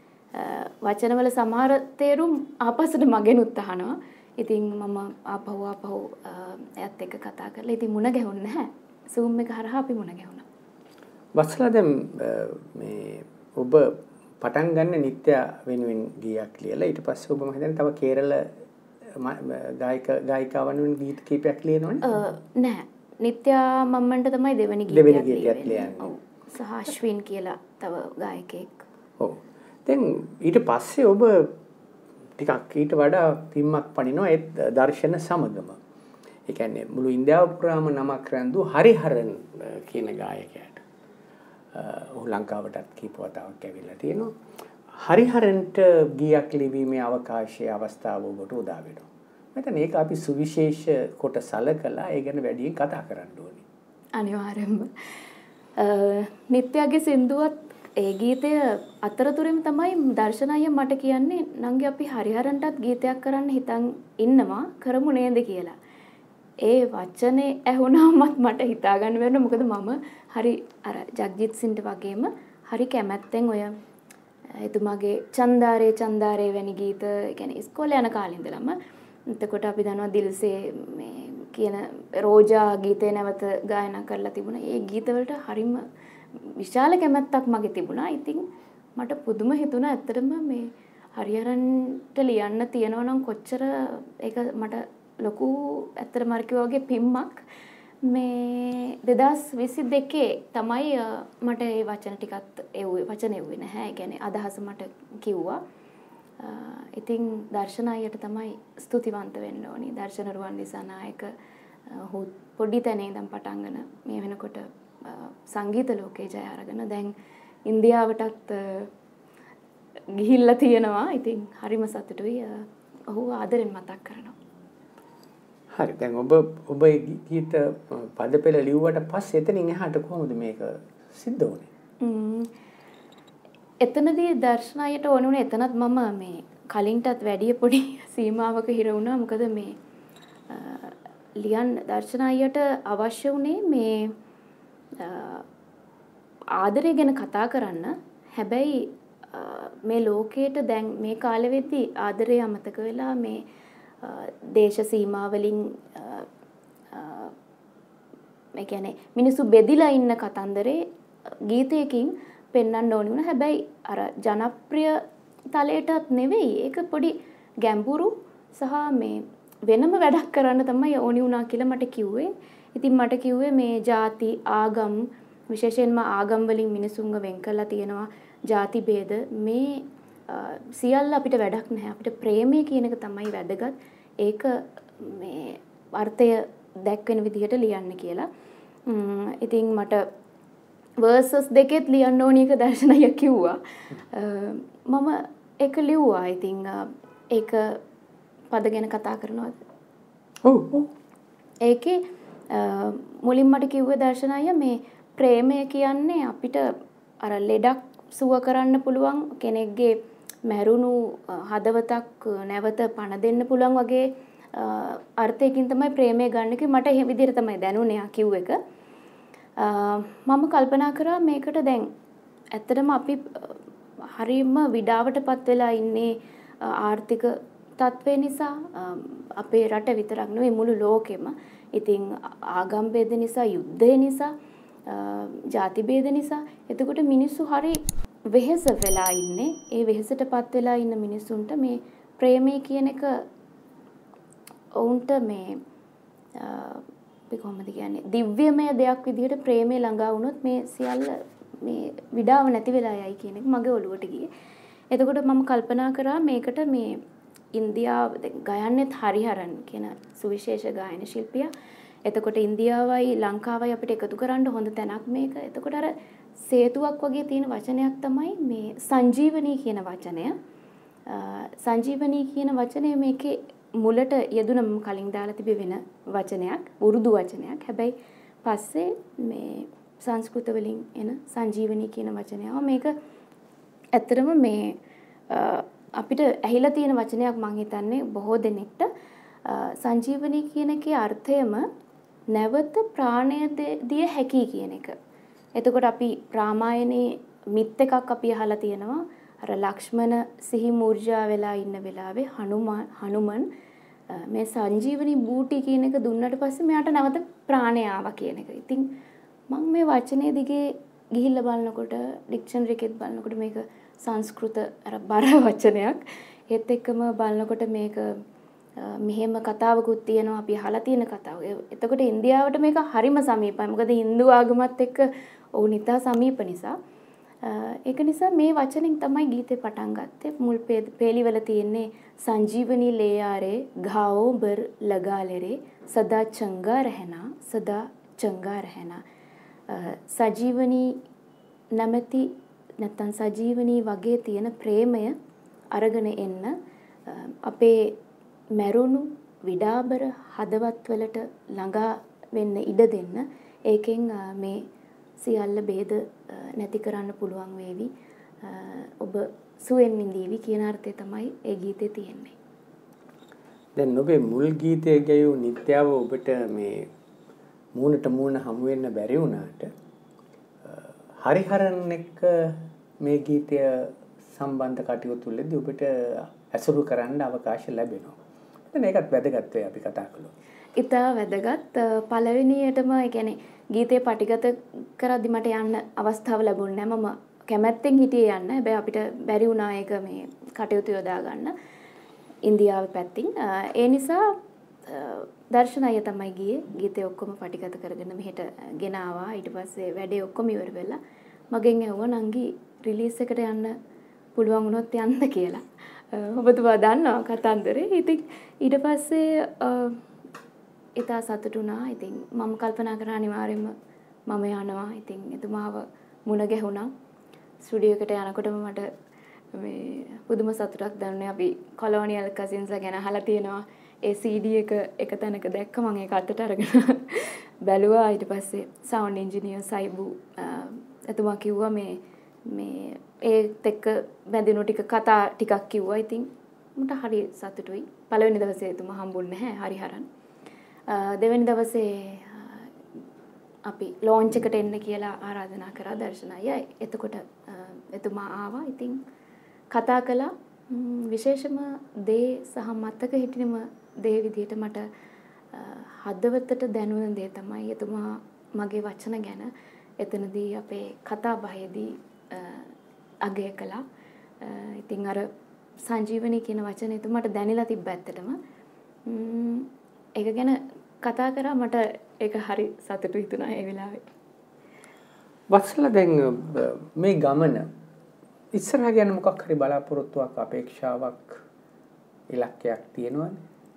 Speaker 1: වචනවල සමහර තේරුම් ආපස්සට මගෙනුත් අහනවා. ඉතින් මම ආපහු ආපහු එයත් එක්ක කතා කරලා ඉතින් මුණ ගැහුන්නේ නැහැ. Zoom එක හරහා අපි මුණ ගැහුණා.
Speaker 2: වත්සලා දැන් මේ ඔබ පටන් ගන්න නිත්‍යා වෙනුවෙන් ගීයක් ලියලා ඊට පස්සේ ඔබ මම හිතන්නේ තව කේරළ ගායක ගායිකාවන් වෙනුවෙන් ගීත කීපයක් ලියනවනේ?
Speaker 1: නෑ. නිත්‍යා මම්මන්ට තමයි දෙවෙනි
Speaker 2: දෙවෙනි ගීතයක් ලියන්නේ.
Speaker 1: ඔව්. සහ අශ්වින් කියලා තව ගායකයෙක්.
Speaker 2: ඔව්. දැන් ඊට පස්සේ ඔබ ටිකක් ඊට වඩා පිම්මක් පනිනවා ඒ දර්ශන සමගම. ඒ කියන්නේ මුළු ඉන්දියාව පුරාම නමක් රැඳු හරිහරන් කියන ගායකයාට ඔහු ලංකාවටත් කීප වතාවක් ඇවිල්ලා තියෙනවා. හරිහරන්ට ගීයක් ලිවීමේ අවකාශයේ අවස්ථාව ඔබට උදා වෙනවා. මම ඒක අපි සුවිශේෂ කොට සලකලා ඒ ගැන වැඩියෙන් කතා කරන්න ඕනේ.
Speaker 1: අනිවාර්යයෙන්ම. නිත්‍යාගේ සින්දුවත් ඒ ගීතය අතරතුරෙම තමයි දර්ශන අයියා මට කියන්නේ නංගි අපි හරිහරන්ටත් ගීතයක් කරන්න හිතන් ඉන්නවා කරමු නේද කියලා. ඒ වචනේ ඇහුණාමත් මට හිතා ගන්න බැහැ මොකද මම හරි අර ජග්ජිත් සින්ට වගේම හරි කැමැත්තෙන් ඔය එතුමාගේ චන්දාරේ චන්දාරේ වැනි ගීත කියන්නේ ඉස්කෝලේ යන කාලේ ඉඳලම එතකොට අපි දන්නවා දිල්සේ මේ කියන රෝජා ගීතේ නැවත ගායනා කරලා තිබුණා. ඒ ගීත වලට හරිම විශාල කැමැත්තක් මගේ තිබුණා. ඉතින් මට පුදුම හිතුණා ඇත්තටම මේ හරිහරන්ට ලියන්න තියනවා නම් කොච්චර ඒක මට ලොකු ඇත්තටම අර කිව්වා වගේ පිම්මක්. මේ දෙදහස් විසි දෙකේ තමයි මට ඒ වචන ටිකත් එව්වේ වචන එව්වේ නැහැ. ඒ කියන්නේ අදහස මට කිව්වා. ඉතින් දර්ශන අයියට තමයි ස්තුතිවන්ත වෙන්න ඕනි. දර්ශන රුවන් දිසානායක ඔහු පොඩි තැනේ ඉඳන් පටන් ගන්න මේ වෙනකොට සංගීත ලෝකේ ජය අරගෙන දැන් ඉන්දියාවටත් ගිහිල්ලා තියෙනවා. ඉතින් හරිම සතුටුයි. ඔහු ආදරෙන් මතක් කරනවා.
Speaker 2: හරි දැන් ඔබ ඔබ ගීත පද පෙළ ලිව්වට පස්සේ එතනින් එහාට කොහොමද මේක සිද්ධ වුනේ?
Speaker 1: එතනදී දර්ශන අයියට ඕන වුණේ එතනත් මම මේ කලින්ටත් වැඩි පොඩි සීමාවක හිර වුණා. මොකද මේ ලියන් දර්ශන අයියට අවශ්‍ය වුණේ මේ ආදරය ගැන කතා කරන්න. හැබැයි මේ ලෝකයට දැන් මේ කාලෙ වෙද්දී ආදරය අමතක වෙලා මේ දේශ සීමා වලින් ඒ කියන්නේ මිනිස්සු බෙදිලා ඉන්න කතන්දරේ ගීතයකින් පෙන්වන්න ඕනි වුණා. හැබැයි අර ජනප්‍රිය තලයටත් නෙවෙයි. ඒක පොඩි ගැඹුරු සහ මේ වෙනම වැඩක් කරන්න තමයි ඕනි වුණා කියලා මට කිව්වේ. ඉතින් මට කිව්වේ මේ ಜಾති ආගම් විශේෂයෙන්ම ආගම් වලින් මිනිසුන්ව වෙන් කරලා තියෙනවා. ಜಾති ભેද මේ සියල්ල අපිට වැඩක් නැහැ. අපිට ප්‍රේමය කියන එක තමයි වැදගත්. ඒක මේ අර්ථය දැක්වෙන විදිහට ලියන්න කියලා. ඉතින් මට verses දෙකෙත් ලියන්න ඕනි එක දර්ශනය කිව්වා. මම ඒක ලිව්වා. ඉතින් ඒක පද ගැන කතා කරනවාද?
Speaker 2: ඔව් ඔව්.
Speaker 1: ඒකේ මුලින් මට කිව්වේ දර්ශනය මේ ප්‍රේමය කියන්නේ අපිට අර ලෙඩක් සුව කරන්න පුළුවන් කෙනෙක්ගේ මැරුණු හදවතක් නැවත පණ දෙන්න පුළුවන් වගේ අර්ථයකින් තමයි ප්‍රේමය ගන්න කිව්වේ. මට එහෙම විදිහට තමයි දැනුනේ කිව් එක. මම කල්පනා කරා මේකට දැන් ඇත්තටම අපි හරියම විඩාවටපත් වෙලා ඉන්නේ ආර්ථික තත්ත්වය නිසා අපේ රට විතරක් නෙවෙයි මුළු ලෝකෙම. ඉතින් ආගම් ભેද නිසා, යුද්ධය නිසා, ಜಾති ભેද නිසා එතකොට මිනිස්සු හරි වෙහෙස වෙලා ඉන්නේ. ඒ වෙහෙසටපත් වෙලා ඉන්න මිනිසුන්ට මේ ප්‍රේමය කියන එක ඔවුන්ට මේ අපි කොහොමද කියන්නේ දිව්‍යමය දෙයක් විදිහට ප්‍රේමය ළඟා වුණොත් මේ සියල්ල මේ විඩාව නැති වෙලා යයි කියන එක මගේ ඔළුවට ගියේ. එතකොට මම කල්පනා කරා මේකට මේ ඉන්දියාව ගයන්නෙත් හරිහරන් කියන සුවිශේෂ ගායන ශිල්පියා. එතකොට ඉන්දියාවයි ලංකාවයි අපිට එකතු කරන්න හොඳ තැනක් මේක. එතකොට අර සේතුවක් වගේ තියෙන වචනයක් තමයි මේ සංජීවනී කියන වචනය. සංජීවනී කියන වචනය මේකේ මුලට යෙදුන මම කලින් දාලා තිබෙ වෙන වචනයක්, උරුදු වචනයක්. හැබැයි පස්සේ මේ සංස්කෘත වලින් එන සංජීවනී කියන වචනයව මේක ඇත්තටම මේ අපිට ඇහිලා තියෙන වචනයක් මම හිතන්නේ බොහෝ දෙනෙක්ට සංජීවනී කියන එකේ අර්ථයම නැවත ප්‍රාණය දිය හැකි කියන එක. එතකොට අපි රාමායනේ මිත් එකක් අපි අහලා තියෙනවා. අර ලක්ෂ්මන සිහි මූර්ජා වෙලා ඉන්න වෙලාවේ හනුමාන් හනුමන් මේ සංජීවනී බූටි කියන එක දුන්නට පස්සේ මෙයාට නැවත ප්‍රාණය ආවා කියන එක. ඉතින් මම මේ වචනේ දිගේ ගිහිල්ලා බලනකොට ඩික්ෂනරි එකෙත් බලනකොට මේක සංස්කෘත අර බර වචනයක්. ඒත් එක්කම බලනකොට මේක මෙහෙම කතාවකුත් තියෙනවා අපි අහලා තියෙන කතාව. එතකොට ඉන්දියාවට මේක හරිම සමීපයි. මොකද Hindu ආගමත් එක්ක ඔවුන් ඉතා සමීප නිසා. ඒක නිසා මේ වචනෙන් තමයි ගීතේ පටන් ගත්තේ. මුල් පේලිවල තියෙන්නේ සංජීවනී ලේයාරේ घाओ बर लगा ले रे सदा चंगा रहना सदा चंगा रहना. සජීවනී නැමැති නැත්තම් සජීවනී වගේ තියෙන ප්‍රේමය අරගෙන එන්න අපේ මරුණු විඩාබර හදවත් වලට ළඟා වෙන්න ඉඩ දෙන්න. ඒකෙන් මේ සියල්ල ભેද නැති කරන්න පුළුවන් වේවි. ඔබ සුවෙන් විඳීවි කියන අර්ථය තමයි ඒ ගීතේ තියෙන්නේ.
Speaker 2: දැන් ඔබේ මුල් ගීතයේ ගැයූ නිත්‍යව ඔබට මේ මූණට මූණ හමු වෙන්න බැරි වුණාට හරිහරන් එක්ක මේ ගීතය සම්බන්ධ කටයුතු වලදී ඔබට ඇසුරු කරන්න අවකාශ ලැබෙනවා. දැන් ඒකත් වැදගත් වෙයි අපි කතා කළොත්.
Speaker 1: ඉතා වැදගත්. පළවෙනියටම ඒ කියන්නේ ගීතේ පටිගත කරද්දි මට යන්න අවස්ථාව ලැබුණේ නැහැ. මම කැමැත්තෙන් හිටියේ යන්න. හැබැයි අපිට බැරි වුණා ඒක මේ කටයුතු යොදා ගන්න ඉන්දියාවේ පැත්තින්. ඒ නිසා දර්ශන අය තමයි ගියේ. ගීතේ ඔක්කොම පටිගත කරගෙන මෙහෙට ගෙන ආවා. ඊට පස්සේ වැඩේ ඔක්කොම ඉවර වෙලා මගෙන් ඇහුවා නංගි රිලීස් එකට යන්න පුළුවන් වුණොත් යන්න කියලා. ඔබතුමා දන්නවා කතන්දරේ. ඉතින් ඊට පස්සේ ඉතා සතුටු වුණා. ඉතින් මම කල්පනා කරා අනිවාර්යයෙන්ම මම යනවා. ඉතින් එතුමාව මුණ ගැහුණා. ස්ටුඩියෝ එකට යනකොටම මට මේ පුදුම සතුටක් දැනුනේ. අපි කොලොනියල් කසින්ස්ලා ගැන අහලා තියෙනවා. ඒ සී ඩී එක එක තැනක දැක්ක මම ඒක අතට අරගෙන බැලුවා. ඊට පස්සේ සවුන්ඩ් ඉන්ජිනියර් සයිබු එතුමා කිව්වා මේ මේ ඒත් එක්ක බැඳිනු ටික කතා ටිකක් කිව්වා. ඉතින් මට හරි සතුටුයි. පළවෙනි දවසේ එතුමා හම්බුන්නේ නැහැ හරිහරන්. දෙවෙනි දවසේ අපි ලොන්ච් එකට එන්න කියලා ආරාධනා කරා දර්ශන අය. එතකොට එතුමා ආවා. ඉතින් කතා කළා. විශේෂම දේ සහ මතක හිටිනම දේ විදිහට මට හදවතට දැනුන දේ තමයි එතුමා මගේ වචන ගැන එතනදී අපේ කතා බහේදී අගය කළා. ඉතින් අර සංජීවනී කියන වචනේ එතුමාට දැනෙලා තිබ්බ ඇත්තටම. ඒක ගැන කතා කරා මට ඒක හරි සතුටු හිතුණා ඒ වෙලාවේ.
Speaker 2: වත්සලා දැන් මේ ගමන ඉස්සරහ ගැන මොකක් හරි බලාපොරොත්තුවක් අපේක්ෂාවක් ඉලක්කයක් තියෙනවද?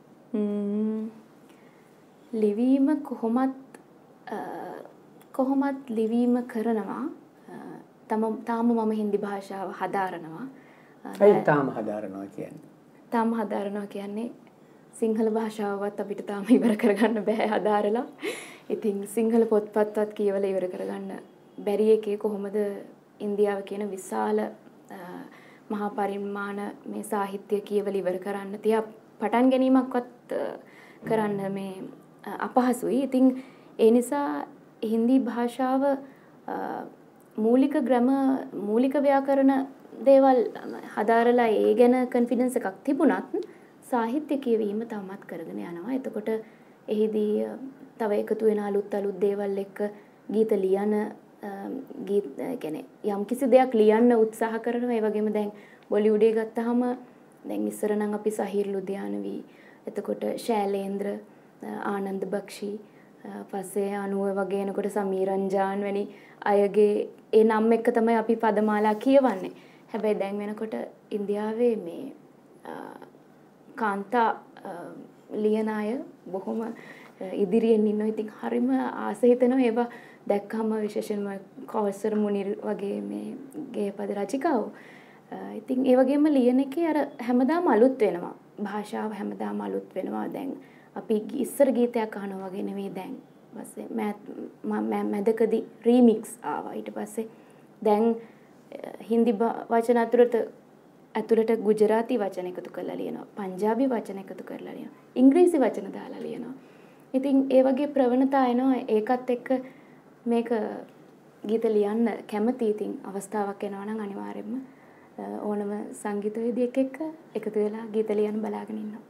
Speaker 1: ලිවීම කොහොමත් කොහොමත් ලිවීම කරනවා. තම තාම මම හින්දි භාෂාව හදාරනවා.
Speaker 2: ඒ තාම හදාරනවා කියන්නේ.
Speaker 1: තාම හදාරනවා කියන්නේ සිංහල භාෂාවවත් අපිට තාම ඉවර කරගන්න බෑ හදාරලා. ඉතින් සිංහල පොත්පත්වත් කියවලා ඉවර කරගන්න බැරි එකේ කොහොමද ඉන්දියාව කියන විශාල මහා පරිමාණ මේ සාහිත්‍ය කියවල ඉවර කරන්න තියා පටන් ගැනීමක්වත් කරන්න මේ අපහසුයි. ඉතින් ඒ නිසා හින්දි භාෂාව මූලික ග්‍රැම මූලික ව්‍යාකරණ දේවල් හදාරලා ඒ ගැන කොන්ෆිඩන්ස් එකක් තිබුණත් සාහිත්‍ය කියවීම තාමත් කරගෙන යනවා. එතකොට එහිදී තව එකතු වෙන අලුත් අලුත් දේවල් එක්ක ගීත ලියන ගීත කියන්නේ යම් කිසි දෙයක් ලියන්න උත්සාහ කරනවා. ඒ වගේම දැන් බොලිවුඩේ ගත්තාම දැන් ඉස්සර නම් අපි සහීර් ලුධියානවි, එතකොට ශෛලේන්ද්‍ර, ආනන්ද බක්ෂි, පස්සේ අනූව වගේ එනකොට සමීරංජාන් වැනි අයගේ ඒ නම් එක්ක තමයි අපි පදමාලා කියවන්නේ. හැබැයි දැන් වෙනකොට ඉන්දියාවේ මේ කාන්තා ලියන අය බොහොම ඉදිරියෙන් ඉන්නවා. ඉතින් හරිම ආස හිතෙනවා ඒවා දැක්කම විශේෂයෙන්ම කෞසර් මුනිර් වගේ මේ ගේපද රචිකාවෝ. ඉතින් ඒ වගේම ලියන එකේ අර හැමදාම අලුත් වෙනවා. භාෂාව හැමදාම අලුත් වෙනවා. දැන් අපි ඉස්සර ගීතයක් අහනවා වගේ නෙවෙයි දැන්. ඊපස්සේ මැදකදී රීමික්ස් ආවා. ඊට පස්සේ දැන් හින්දි වචන අතුරට ඇතුළට ගුජරාති වචන එකතු කරලා ලියනවා. පංජාබි වචන එකතු කරලා ලියනවා. ඉංග්‍රීසි වචන දාලා ලියනවා. ඉතින් ඒ වගේ ප්‍රවණතා එනවා. ඒකත් එක්ක මේක ගීත ලියන්න කැමති. ඉතින් අවස්ථාවක් එනවා නම් අනිවාර්යයෙන්ම ඕනම සංගීතවේදියෙක් එක්ක එකතු වෙලා ගීත ලියන්න බලාගෙන ඉන්නවා.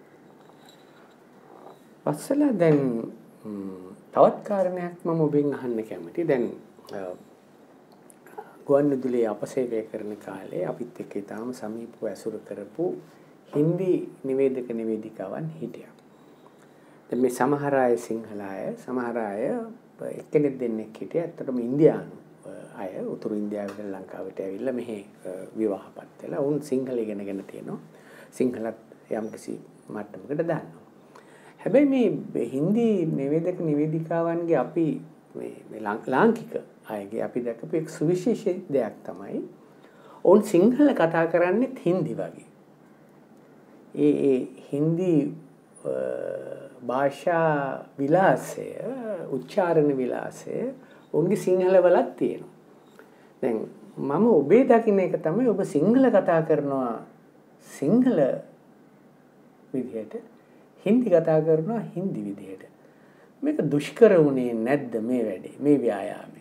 Speaker 2: වත්සලා දැන් තවත් කාරණයක් මම ඔබෙන් අහන්න කැමතියි. දැන් ගුවන්විදුලියේ අපසේවය කරන කාලේ අපිත් එක්ක ඊටාම සමීපව ඇසුරු කරපු හින්දි නිවේදක නිවේදිකාවන් හිටියා. දැන් මේ සමහර අය සිංහල අය, සමහර අය එක්කෙනෙක් දෙන්නෙක් හිටියා. ඇත්තටම ඉන්දියානු අය උතුරු ඉන්දියාවේ ලංකාවට ඇවිල්ලා මෙහි විවාහපත් වෙලා උන් සිංහල ඉගෙනගෙන තියෙනවා. සිංහලත් යම්කිසි මට්ටමකට දන්නවා. හැබැයි මේ හින්දි නිවේදක නිවේදිකාවන්ගේ අපි මේ ලාංකික අයගේ අපි දැකපු එක් සුවිශේෂ දෙයක් තමයි ඔවුන් සිංහල කතා කරන්නේ හින්දි වගේ. ඒ ඒ හින්දි භාෂා විලාසය, උච්චාරණ විලාසය ඔවුන්ගේ සිංහල වලත් තියෙනවා. දැන් මම ඔබේ දකින්න එක තමයි ඔබ සිංහල කතා කරනවා සිංහල විදිහට, හින්දි කතා කරනවා හින්දි විදිහට. මේක දුෂ්කර වුණේ නැද්ද මේ වැඩේ, මේ ව්‍යායාමය?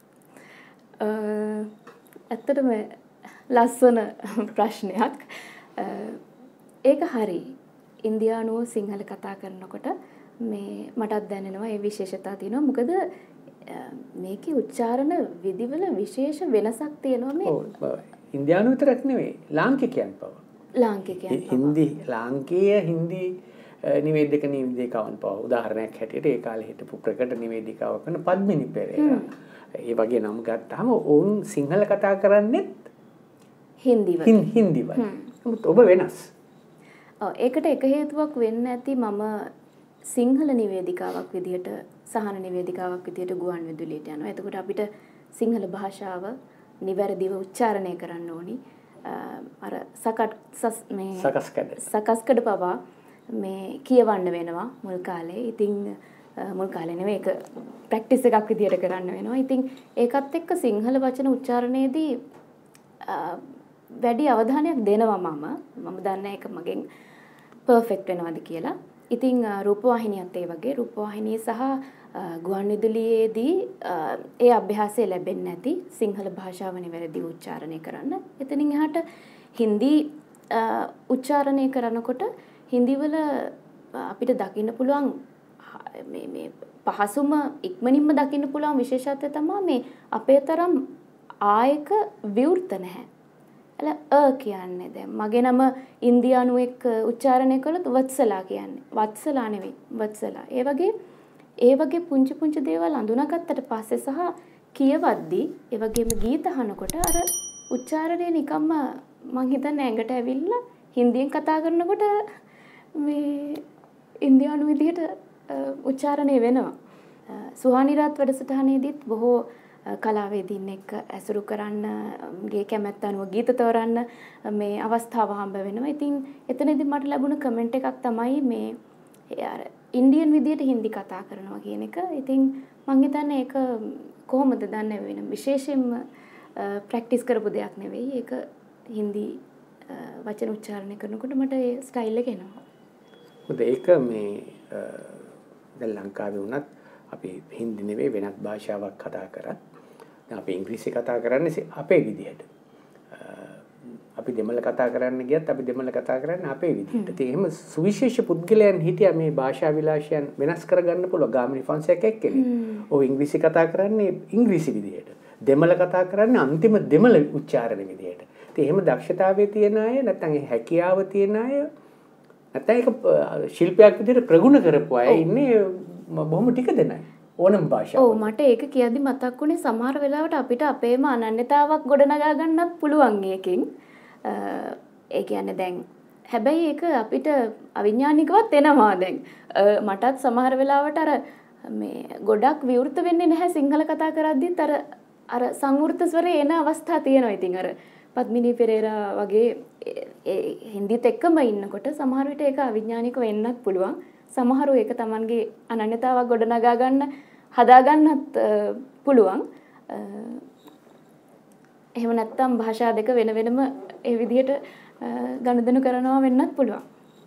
Speaker 1: ඇත්තටම ලස්සන ප්‍රශ්නයක්. ඒක හරි. ඉන්දියානුවෝ සිංහල කතා කරනකොට මේ මටත් දැනෙනවා ඒ විශේෂතා තියෙනවා. මොකද මේකේ උච්චාරණ විදිවල විශේෂ වෙනසක් තියෙනවා මේ.
Speaker 2: ඔව්. ඉන්දියානු විතරක් නෙවෙයි ලාංකිකයන් පව.
Speaker 1: ලාංකිකයන් පව.
Speaker 2: හින්දි ලාංකීය හින්දි නිවේදක නිවේදිකාවන් පව. උදාහරණයක් හැටියට ඒ කාලේ හිටපු ප්‍රකට නිවේදිකාවක් වෙන පද්මිනි පෙරේරා. ඒ වගේ නම් ගත්තාම ඔවුන් සිංහල කතා කරන්නේත්
Speaker 1: හින්දි වලින්.
Speaker 2: හින්දි වලින්. ඔබ වෙනස්.
Speaker 1: ඔව් ඒකට එක හේතුවක් වෙන්න ඇති මම සිංහල නිවේදිකාවක් විදියට සහන නිවේදිකාවක් විදියට ගුවන්විදුලියට යනවා. එතකොට අපිට සිංහල භාෂාව නිවැරදිව උච්චාරණය කරන්න ඕනි. අර සකස් මේ
Speaker 2: සකස්කඩ
Speaker 1: සකස්කඩ පවා මේ කියවන්න වෙනවා මුල් කාලේ. ඉතින් මුල් කාලේ නෙවෙයි ඒක ප්‍රැක්ටිස් එකක් විදියට කරන්න වෙනවා. ඉතින් ඒකත් එක්ක සිංහල වචන උච්චාරණයේදී වැඩි අවධානයක් දෙනවා මම. මම දන්නේ ඒක මගෙන් පර්ෆෙක්ට් වෙනවද කියලා. ඉතින් රූපවාහිනියත් ඒ වගේ රූපවාහිනිය සහ ගුවන්විදුලියේදී ඒ අභ්‍යාසය ලැබෙන්නේ නැති සිංහල භාෂාව නිවැරදිව උච්චාරණය කරන්න. එතනින් එහාට හින්දි උච්චාරණය කරනකොට හින්දි වල අපිට දකින්න පුළුවන් මේ මේ පහසුම ඉක්මනින්ම දකින්න පුළුවන් විශේෂත්වය තමයි මේ අපේ තරම් ආයක විවෘත නැහැ. එල අ කියන්නේ දැන් මගේ නම ඉන්දියානු එක්ක උච්චාරණය කළොත් වත්සලා කියන්නේ. වත්සලා නෙවෙයි වත්සලා. ඒ වගේ ඒ වගේ පුංචි පුංචි දේවල් අඳුනාගත්තට පස්සේ සහ කියවද්දී ඒ වගේම ගීත අහනකොට අර උච්චාරණය නිකම්ම මං හිතන්නේ ඇඟට ඇවිල්ලා හින්දියෙන් කතා කරනකොට මේ ඉන්දියානු විදිහට උච්චාරණය වෙනවා. සුහානිරාත් වැඩසටහනේදීත් බොහෝ කලාවේදීන් එක්ක ඇසුරු කරන්න ගේ කැමැත්ත අනුව ගීත තෝරන්න මේ අවස්ථාව හම්බ වෙනවා. ඉතින් එතනදී මට ලැබුණ කමෙන්ට් එකක් තමයි මේ අර ඉන්දියන් විදියට හින්දි කතා කරනවා කියන එක. ඉතින් මං හිතන්නේ ඒක කොහොමද දන්නේ වෙන විශේෂයෙන්ම ප්‍රැක්ටිස් කරපු දෙයක් නෙවෙයි. ඒක හින්දි වචන උච්චාරණය කරනකොට මට ඒ ස්ටයිල් එක එනවා.
Speaker 2: මොකද ඒක මේ දැන් ලංකාවේ වුණත් අපි හින්දි නෙවෙයි වෙනත් භාෂාවක් කතා කරත් දැන් අපි ඉංග්‍රීසි කතා කරන්නේ අපේ විදිහට. අපි දෙමළ කතා කරන්න ගියත් අපි දෙමළ කතා කරන්නේ අපේ විදිහට. ඉතින් එහෙම සුවිශේෂ පුද්ගලයන් හිටියා මේ භාෂා විලාසයන් වෙනස් කරගන්න පුළුවන්. ගාමිණී ෆොන්සේකා එක්කෙනෙක්. ඔව් ඉංග්‍රීසි කතා කරන්නේ ඉංග්‍රීසි විදිහට. දෙමළ කතා කරන්නේ අන්තිම දෙමළ උච්චාරණ විදිහට. ඉතින් එහෙම දක්ෂතාවයේ තියෙන අය නැත්නම් ඒ හැකියාව තියෙන අය නැත්නම් ඒක ශිල්පයක් විදිහට ප්‍රගුණ කරපු අය ඉන්නේ බොහොම ටික දෙනයි. ඕනම භාෂාවක්.
Speaker 1: ඔව් මට ඒක කියද්දි මතක් වුණේ සමහර වෙලාවට අපිට අපේම අනන්‍යතාවක් ගොඩනගා ගන්නත් පුළුවන් එකකින්. ඒ කියන්නේ දැන් හැබැයි ඒක අපිට අවිඥානිකවත් එනවා දැන්. මටත් සමහර වෙලාවට අර මේ ගොඩක් විවෘත වෙන්නේ නැහැ සිංහල කතා කරද්දිත් අර අර සංවෘත ස්වරේ එන අවස්ථා තියෙනවා. ඉතින් අර පද්මිනී පෙරේරා වගේ හින්දිත් එක්කම ඉන්නකොට සමහර විට ඒක අවිඥානික වෙන්නත් පුළුවන්. සමහරව ඒක Tamanගේ අනන්‍යතාවක් ගොඩනගා ගන්න හදා ගන්නත් පුළුවන්. එහෙම නැත්නම් භාෂා දෙක වෙන වෙනම ඒ විදිහට ගනුදෙනු කරනවා වෙන්නත් පුළුවන්.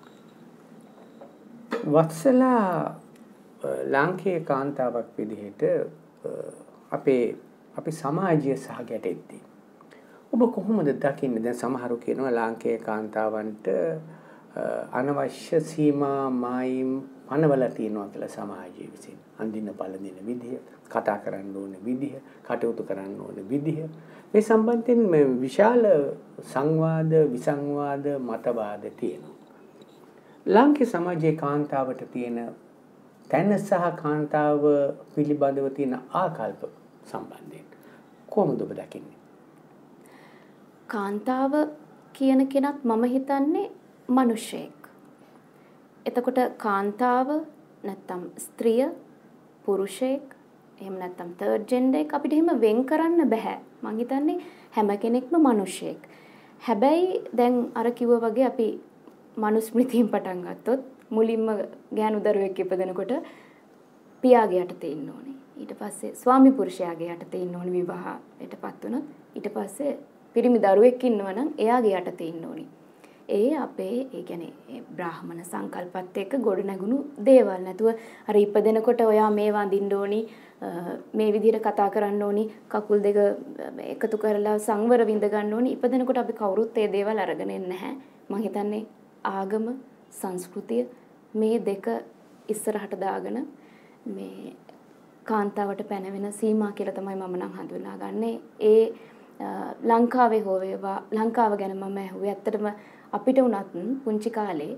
Speaker 2: වත්සලා ලාංකේය කාන්තාවක් විදිහට අපේ අපි සමාජය සහ ගැටෙද්දී ඔබ කොහොමද දකින්නේ? දැන් සමහරු කියනවා ලාංකේය කාන්තාවන්ට අනවශ්‍ය සීමා මායිම් පනවලා තියෙනවා කියලා සමාජයේ විසින්. අඳින්න බලදින විදිහ, කතා කරන්න ඕන විදිහ, කටයුතු කරන්න ඕන විදිහ. මේ සම්බන්ධයෙන් මේ විශාල සංවාද, විසංවාද, මතවාද තියෙනවා. ලාංකික සමාජයේ කාන්තාවට තියෙන තැන සහ කාන්තාව පිළිබඳව තියෙන ආකල්ප සම්බන්ධයෙන් කොහොමද ඔබ දකින්නේ?
Speaker 1: කාන්තාව කියන කෙනත් මම හිතන්නේ මිනිසෙක්. එතකොට කාන්තාව නැත්තම් ස්ත්‍රිය, පුරුෂයෙක්, එහෙම නැත්තම් තර්ඩ් ජෙන්ඩර් එක අපිට එහෙම වෙන් කරන්න බෑ. මං හිතන්නේ හැම කෙනෙක්ම මිනිසෙක්. හැබැයි දැන් අර කිව්වා වගේ අපි මනුස්මෘතියෙන් පටන් ගත්තොත් මුලින්ම ගෑනු දරුවෙක් ඉපදෙනකොට පියාගේ යටතේ ඉන්න ඕනේ. ඊට පස්සේ ස්වාමි පුරුෂයාගේ යටතේ ඉන්න ඕනේ විවාහයටපත් වුණොත්. ඊට පස්සේ පිරිමි දරුවෙක් ඉන්නවා නම් එයාගේ යටතේ ඉන්න ඕනේ. ඒ අපේ ඒ කියන්නේ බ්‍රාහමණ සංකල්පත් එක්ක ගොඩ නැගුණු දේවල්. නැතුව අර ඉපදෙනකොට ඔයා මේ වඳින්න ඕනි, මේ විදිහට කතා කරන්න ඕනි, කකුල් දෙක එකතු කරලා සංවර විඳ ගන්න ඕනි. ඉපදෙනකොට අපි කවුරුත් ඒ දේවල් අරගෙන එන්නේ නැහැ. මම හිතන්නේ ආගම, සංස්කෘතිය මේ දෙක ඉස්සරහට දාගෙන මේ කාන්තාවට පැනවෙන සීමා කියලා තමයි මම නම් හඳුනාගන්නේ. ඒ ලංකාවේ හෝ වේවා ලංකාව ගැන මම ඇහුවේ ඇත්තටම අපිට උනත් පුංචි කාලේ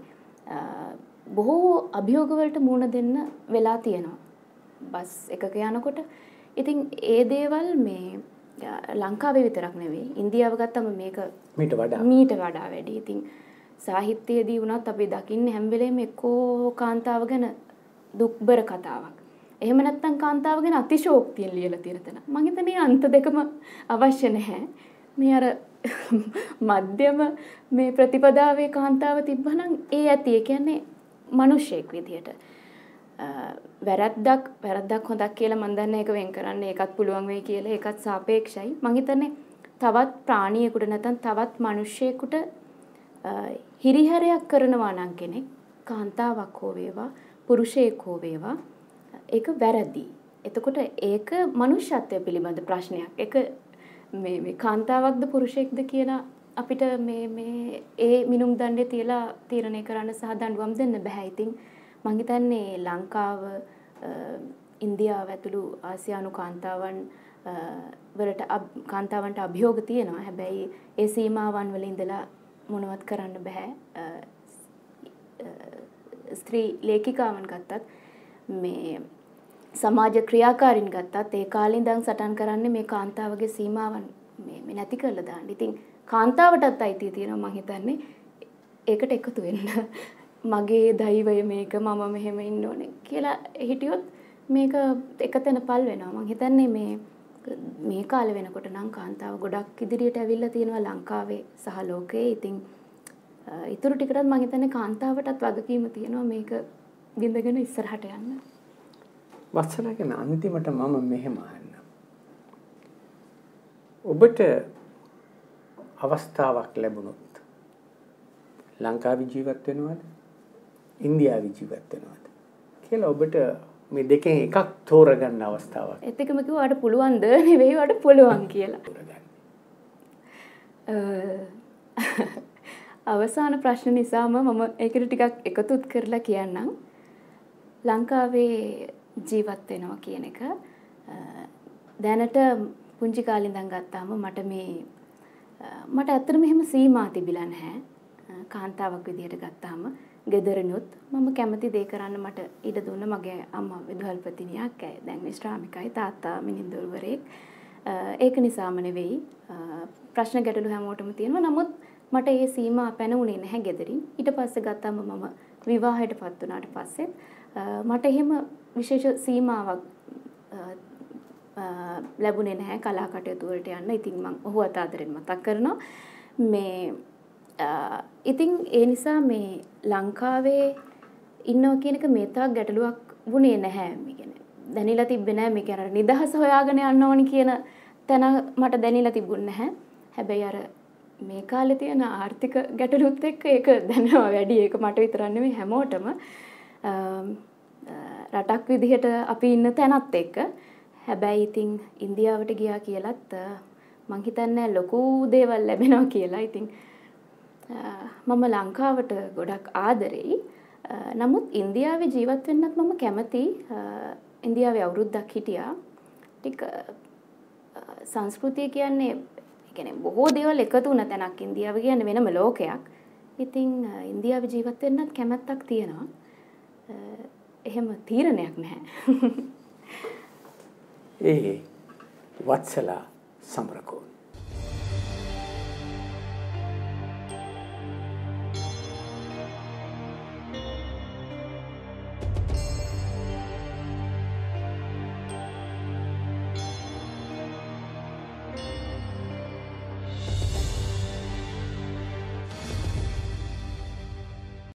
Speaker 1: බොහෝ අභියෝග වලට මුහුණ දෙන්න වෙලා තියෙනවා. බස් එකක යනකොට. ඉතින් ඒ දේවල් මේ ලංකාවේ විතරක් නෙවෙයි ඉන්දියාව ගත්තම මේක
Speaker 2: මීට වඩා
Speaker 1: මීට වඩා වැඩි. ඉතින් සාහිත්‍යයේදී වුණත් අපි දකින්නේ හැම වෙලේම එක්කෝ කාන්තාව ගැන දුක්බර කතාවක්. එහෙම නැත්නම් කාන්තාව ගැන අතිශෝක්තියෙන් ලියලා තියෙන තැන. මම හිතන්නේ අන්ත දෙකම අවශ්‍ය නැහැ. මේ අර මධ්‍යම මේ ප්‍රතිපදාවේ කාන්තාව තිබ්බනම් ඒ ඇති. ඒ කියන්නේ මිනිසෙක් විදියට. වැරද්දක් වැරද්දක් හොඳක් කියලා මම දන්නේ ඒක වෙන් කරන්න ඒකත් පුළුවන් වෙයි කියලා. ඒකත් සාපේක්ෂයි. මම හිතන්නේ තවත් ප්‍රාණියෙකුට නැත්නම් තවත් මිනිසෙකුට හිරිහැරයක් කරනවා නම් කෙනෙක් කාන්තාවක් හෝ වේවා පුරුෂයෙක් හෝ වේවා ඒක වැරදි. එතකොට ඒක මනුෂ්‍යත්වය පිළිබඳ ප්‍රශ්නයක්. ඒක මේ මේ කාන්තාවක්ද පුරුෂයෙක්ද කියලා අපිට මේ මේ ඒ මිනුම් දණ්ඩේ තියලා තීරණය කරන්න සහ දඬුවම් දෙන්න බෑ. ඉතින් මම හිතන්නේ ලංකාව, ඉන්දියාව ඇතුළු ආසියානු කාන්තාවන් වලට කාන්තාවන්ට අභියෝග තියෙනවා. හැබැයි ඒ සීමාවන් වල ඉඳලා මොනවත් කරන්න බෑ. ස්ත්‍රී ලේඛිකාවන් ගත්තත් මේ සමාජ ක්‍රියාකාරීන් ගත්තත් ඒ කාලේ ඉඳන් සටන් කරන්නේ මේ කාන්තාවගේ සීමාවන් මේ මේ නැති කරලා දාන්න. ඉතින් කාන්තාවටත් අයිතිය තියෙනවා මම හිතන්නේ ඒකට එකතු වෙන්න. මගේ දෛවය මේක මම මෙහෙම ඉන්න ඕනේ කියලා හිටියොත් මේක එකතැන පල් වෙනවා. මම හිතන්නේ මේ මේ කාලේ වෙනකොට නම් කාන්තාව ගොඩක් ඉදිරියට ඇවිල්ලා තියෙනවා ලංකාවේ සහ ලෝකයේ. ඉතින් ඊටු ටිකටත් මම හිතන්නේ කාන්තාවටත් වගකීම තියෙනවා මේක විඳගෙන ඉස්සරහට යන්න.
Speaker 2: වත්සලා කියන අන්තිමට මම මෙහෙම අහන්න. ඔබට අවස්ථාවක් ලැබුණොත් ලංකාවේ ජීවත් වෙනවද? ඉන්දියාවේ ජීවත් වෙනවද? කියලා ඔබට මේ දෙකෙන් එකක් තෝරගන්න අවස්ථාවක්.
Speaker 1: ඒත් එකම කිව්වාට පුළුවන්ද නෙවෙයි වට පුළුවන් කියලා. අවසාන ප්‍රශ්න නිසාම මම ඒකට ටිකක් එකතුත් කරලා කියන්නම්. ලංකාවේ ජීවත් වෙනවා කියන එක දැනට පුංචි කාලේ ඉඳන් ගත්තාම මට මේ මට ඇත්තටම එහෙම සීමා තිබිලා නැහැ. කාන්තාවක් විදිහට ගත්තාම ගෙදරිනුත් මම කැමති දේ කරන්න මට ඉඩ දුන්න මගේ අම්මා විදුහල්පතිනියක් ඇය. දැන් විශ්‍රාමිකයි තාත්තා මිනිඳුරුවරයෙක්. ඒක නිසාම නෙවෙයි ප්‍රශ්න ගැටලු හැමෝටම තියෙනවා. නමුත් මට ඒ සීමා පැනුනේ නැහැ ගෙදරින්. ඊට පස්සේ ගත්තම මම විවාහයටපත් වුණාට පස්සේ මට එහෙම විශේෂ සීමාවක් ලැබුණේ නැහැ කලා කටයුතු වලට යන්න. ඉතින් මම ඔහු අත ආදරෙන් මතක් කරනවා. මේ ඉතින් ඒ නිසා මේ ලංකාවේ ඉන්නවා කියන එක මේ තාක් ගැටලුවක් වුණේ නැහැ. මේ කියන්නේ දැනিলা තිබ්බේ නැහැ. මේ කියන්නේ නිදහස හොයාගෙන යන්න ඕනි කියන තැන මට දැනিলা තිබුණ නැහැ. හැබැයි අර මේ කාලේ තියෙන ආර්ථික ගැටලුත් එක්ක ඒක දැනෙනවා වැඩි. ඒක මට විතරක් නෙමෙයි හැමෝටම. රටක් විදිහට අපි ඉන්න තැනත් එක්ක. හැබැයි ඉතින් ඉන්දියාවට ගියා කියලත් මං හිතන්නේ ලොකු දේවල් ලැබෙනවා කියලා. ඉතින් මම ලංකාවට ගොඩක් ආදරෙයි. නමුත් ඉන්දියාවේ ජීවත් වෙන්නත් මම කැමති. ඉන්දියාවේ අවුරුද්දක් හිටියා. ටික සංස්කෘතිය කියන්නේ කියන්නේ බොහෝ දේවල් එකතු වුණ තැනක්. ඉන්දියාව කියන්නේ වෙනම ලෝකයක්. ඉතින් ඉන්දියාවේ ජීවත් වෙන්නත් කැමැත්තක් තියෙනවා. එහෙම තීරණයක් නැහැ.
Speaker 2: ඒ වත්සලා සමරකෝන්